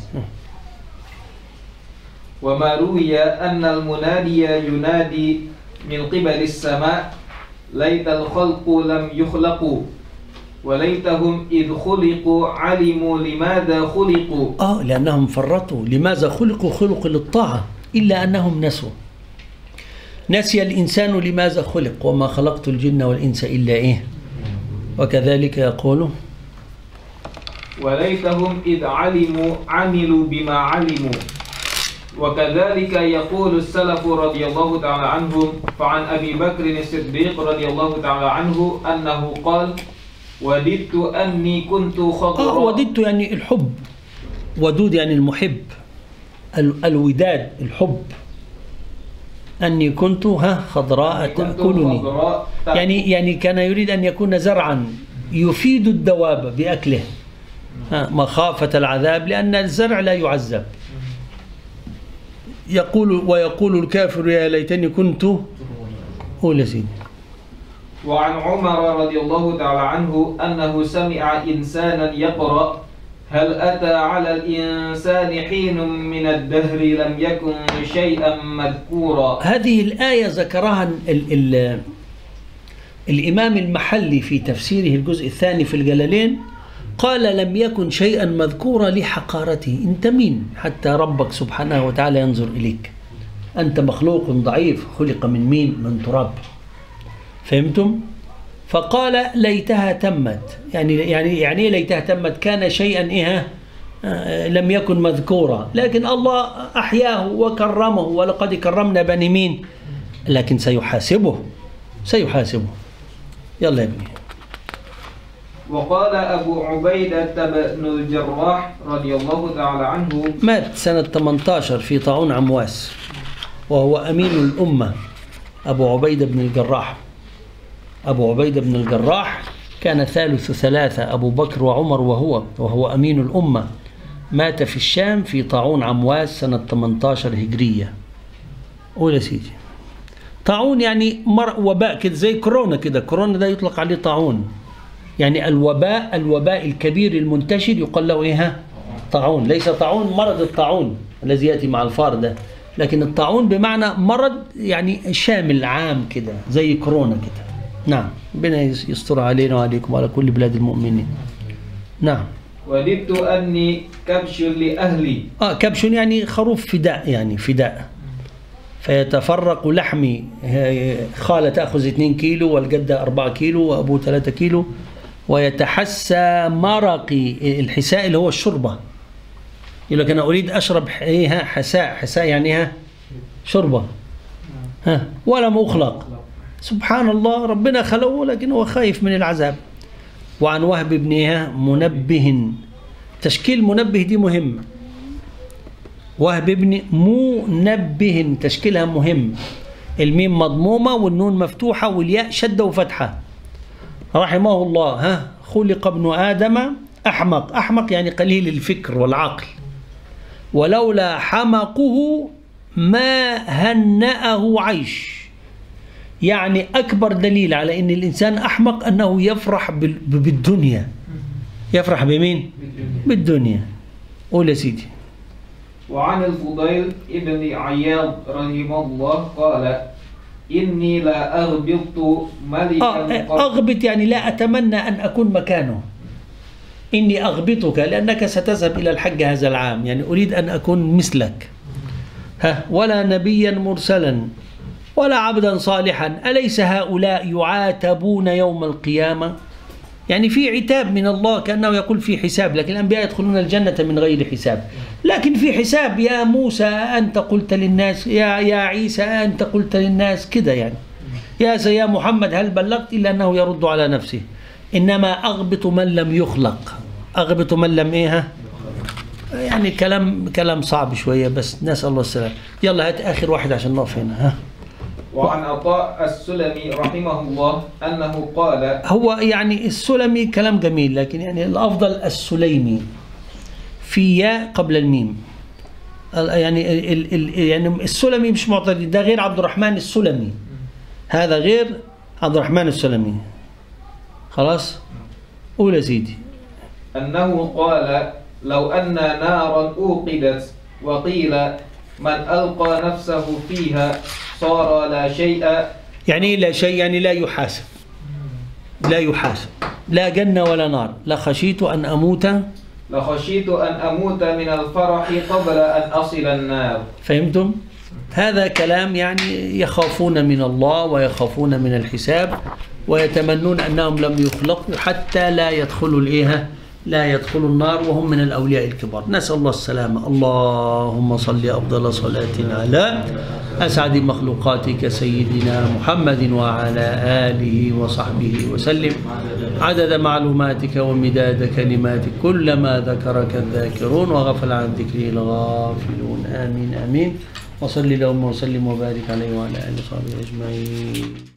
وما روي أن المنادي ينادي من قبل السماء: ليت الخلق لم يخلقوا وليتهم إذ خلقوا علموا لماذا خلقوا.
آه لأنهم فرطوا. لماذا خلقوا؟ خلقوا للطاعة، إلا أنهم نسوا. نسي الإنسان لماذا خلق: وما خلقت الجن والإنس إلا إيه. وكذلك يقول:
وليتهم إذ علموا عملوا بما علموا وكذلك يقول السلف رضي الله تعالى عنهم. فعن أبي بكر الصديق رضي الله تعالى عنه أنه قال: وددت أني كنت خضراء.
آه وددت يعني الحب، ودود يعني المحب، ال الوداد الحب. أني كنت ها خضراء تأكلني، يعني يعني كان يريد أن يكون زرعا يفيد الدواب بأكله، ها مخافة العذاب، لأن الزرع لا يعذب. يقول ويقول الكافر يا ليتني كنت أولى سيدي.
وعن عمر رضي الله تعالى عنه أنه سمع إنسانا يقرأ: هل أتى على الإنسان حين من الدهر لم يكن شيئا مذكورا.
هذه الآية ذكرها ال ال الإمام المحلي في تفسيره الجزء الثاني في الجلالين، قال: لم يكن شيئا مذكورا لحقارته. أنت مين حتى ربك سبحانه وتعالى ينظر إليك؟ أنت مخلوق ضعيف، خلق من مين؟ من تراب. فهمتم؟ فقال: ليتها تمت، يعني يعني يعني ليتها تمت، كان شيئا إيه آه لم يكن مذكورا، لكن الله أحياه وكرمه، ولقد كرمنا بني مين؟ لكن سيحاسبه سيحاسبه. يلا يا ابني.
وقال أبو عبيدة بن الجراح رضي الله تعالى عنه،
مات سنة ثمانية عشر في طاعون عمواس، وهو أمين الأمة أبو عبيدة بن الجراح. أبو عبيدة بن الجراح كان ثالث ثلاثة، أبو بكر وعمر وهو وهو أمين الأمة. مات في الشام في طاعون عمواس سنة ثمانية عشر هجرية. قول يا سيدي. طاعون يعني مر وباء كده، زي كورونا كده. كورونا ده يطلق عليه طاعون، يعني الوباء الوباء الكبير المنتشر يقال له إيه؟ طاعون. ليس طاعون مرض الطاعون الذي يأتي مع الفار ده، لكن الطاعون بمعنى مرض يعني شامل عام كده، زي كورونا كده. نعم، ربنا يستر علينا وعليكم وعلى كل بلاد المؤمنين. نعم.
وددت أني كبش لأهلي.
آه كبش يعني خروف فداء، يعني فداء. فيتفرق لحمي، خالة تأخذ اثنين كيلو والجدة أربعة كيلو وأبوه ثلاثة كيلو، ويتحسى مرقي. الحساء اللي هو الشربة. يقول لك أنا أريد أشرب إيه حساء. حساء يعني ها شربة، ها ولا مخلق. سبحان الله، ربنا خلقه لكن هو خايف من العذاب. وعن وهب بن منبه. تشكيل منبه دي مهم. وهب بن منبه تشكيلها مهم، الميم مضمومة والنون مفتوحة والياء شدة وفتحة. رحمه الله. ها خلق ابن آدم أحمق. أحمق يعني قليل الفكر والعقل. ولولا حمقه ما هنأه عيش. يعني أكبر دليل على أن الإنسان أحمق أنه يفرح بالدنيا. يفرح بمين؟ بالدنيا. قول يا سيدي.
وعن الفضيل ابن عياض رحمه الله قال: إني لا أغبط ملكا.
أغبط يعني لا أتمنى أن أكون مكانه. إني أغبطك لأنك ستذهب إلى الحج هذا العام، يعني أريد أن أكون مثلك. ها ولا نبيا مرسلا ولا عبدا صالحا، أليس هؤلاء يعاتبون يوم القيامة؟ يعني في عتاب من الله، كأنه يقول في حساب، لكن الأنبياء يدخلون الجنة من غير حساب. لكن في حساب. يا موسى أنت قلت للناس، يا يا عيسى أنت قلت للناس كده، يعني يا يا محمد هل بلغت؟ إلا أنه يرد على نفسه. إنما أغبط من لم يخلق. أغبط من لم إيه؟ يعني كلام كلام صعب شوية، بس نسأل الله السلام. يلا هات آخر واحد عشان نقف هنا. ها.
وعن عطاء السلمي رحمه الله أنه قال.
هو يعني السلمي كلام جميل، لكن يعني الأفضل السليمي في ياء قبل الميم. يعني ال ال يعني السلمي مش معترض، ده غير عبد الرحمن السلمي، هذا غير عبد الرحمن السلمي. خلاص. قول يا سيدي.
أنه قال: لو أن نارا أوقدت وقيل من ألقى نفسه فيها صار لا شيء.
يعني لا شيء يعني لا يحاسب. لا يحاسب، لا جنة ولا نار. لخشيت أن أموت
لخشيت أن أموت من الفرح قبل أن أصل النار.
فهمتم؟ هذا كلام يعني يخافون من الله ويخافون من الحساب، ويتمنون أنهم لم يخلقوا حتى لا يدخلوا الإيه لا يدخلوا النار وهم من الأولياء الكبار. نسأل الله السلامة. اللهم صل أفضل صلاة على أسعد مخلوقاتك سيدنا محمد وعلى آله وصحبه وسلم عدد معلوماتك ومداد كلماتك، كلما ذكرك الذاكرون وغفل عن ذكره الغافلون. آمين آمين. وصل اللهم وسلم وبارك عليه وعلى آله وصحبه أجمعين.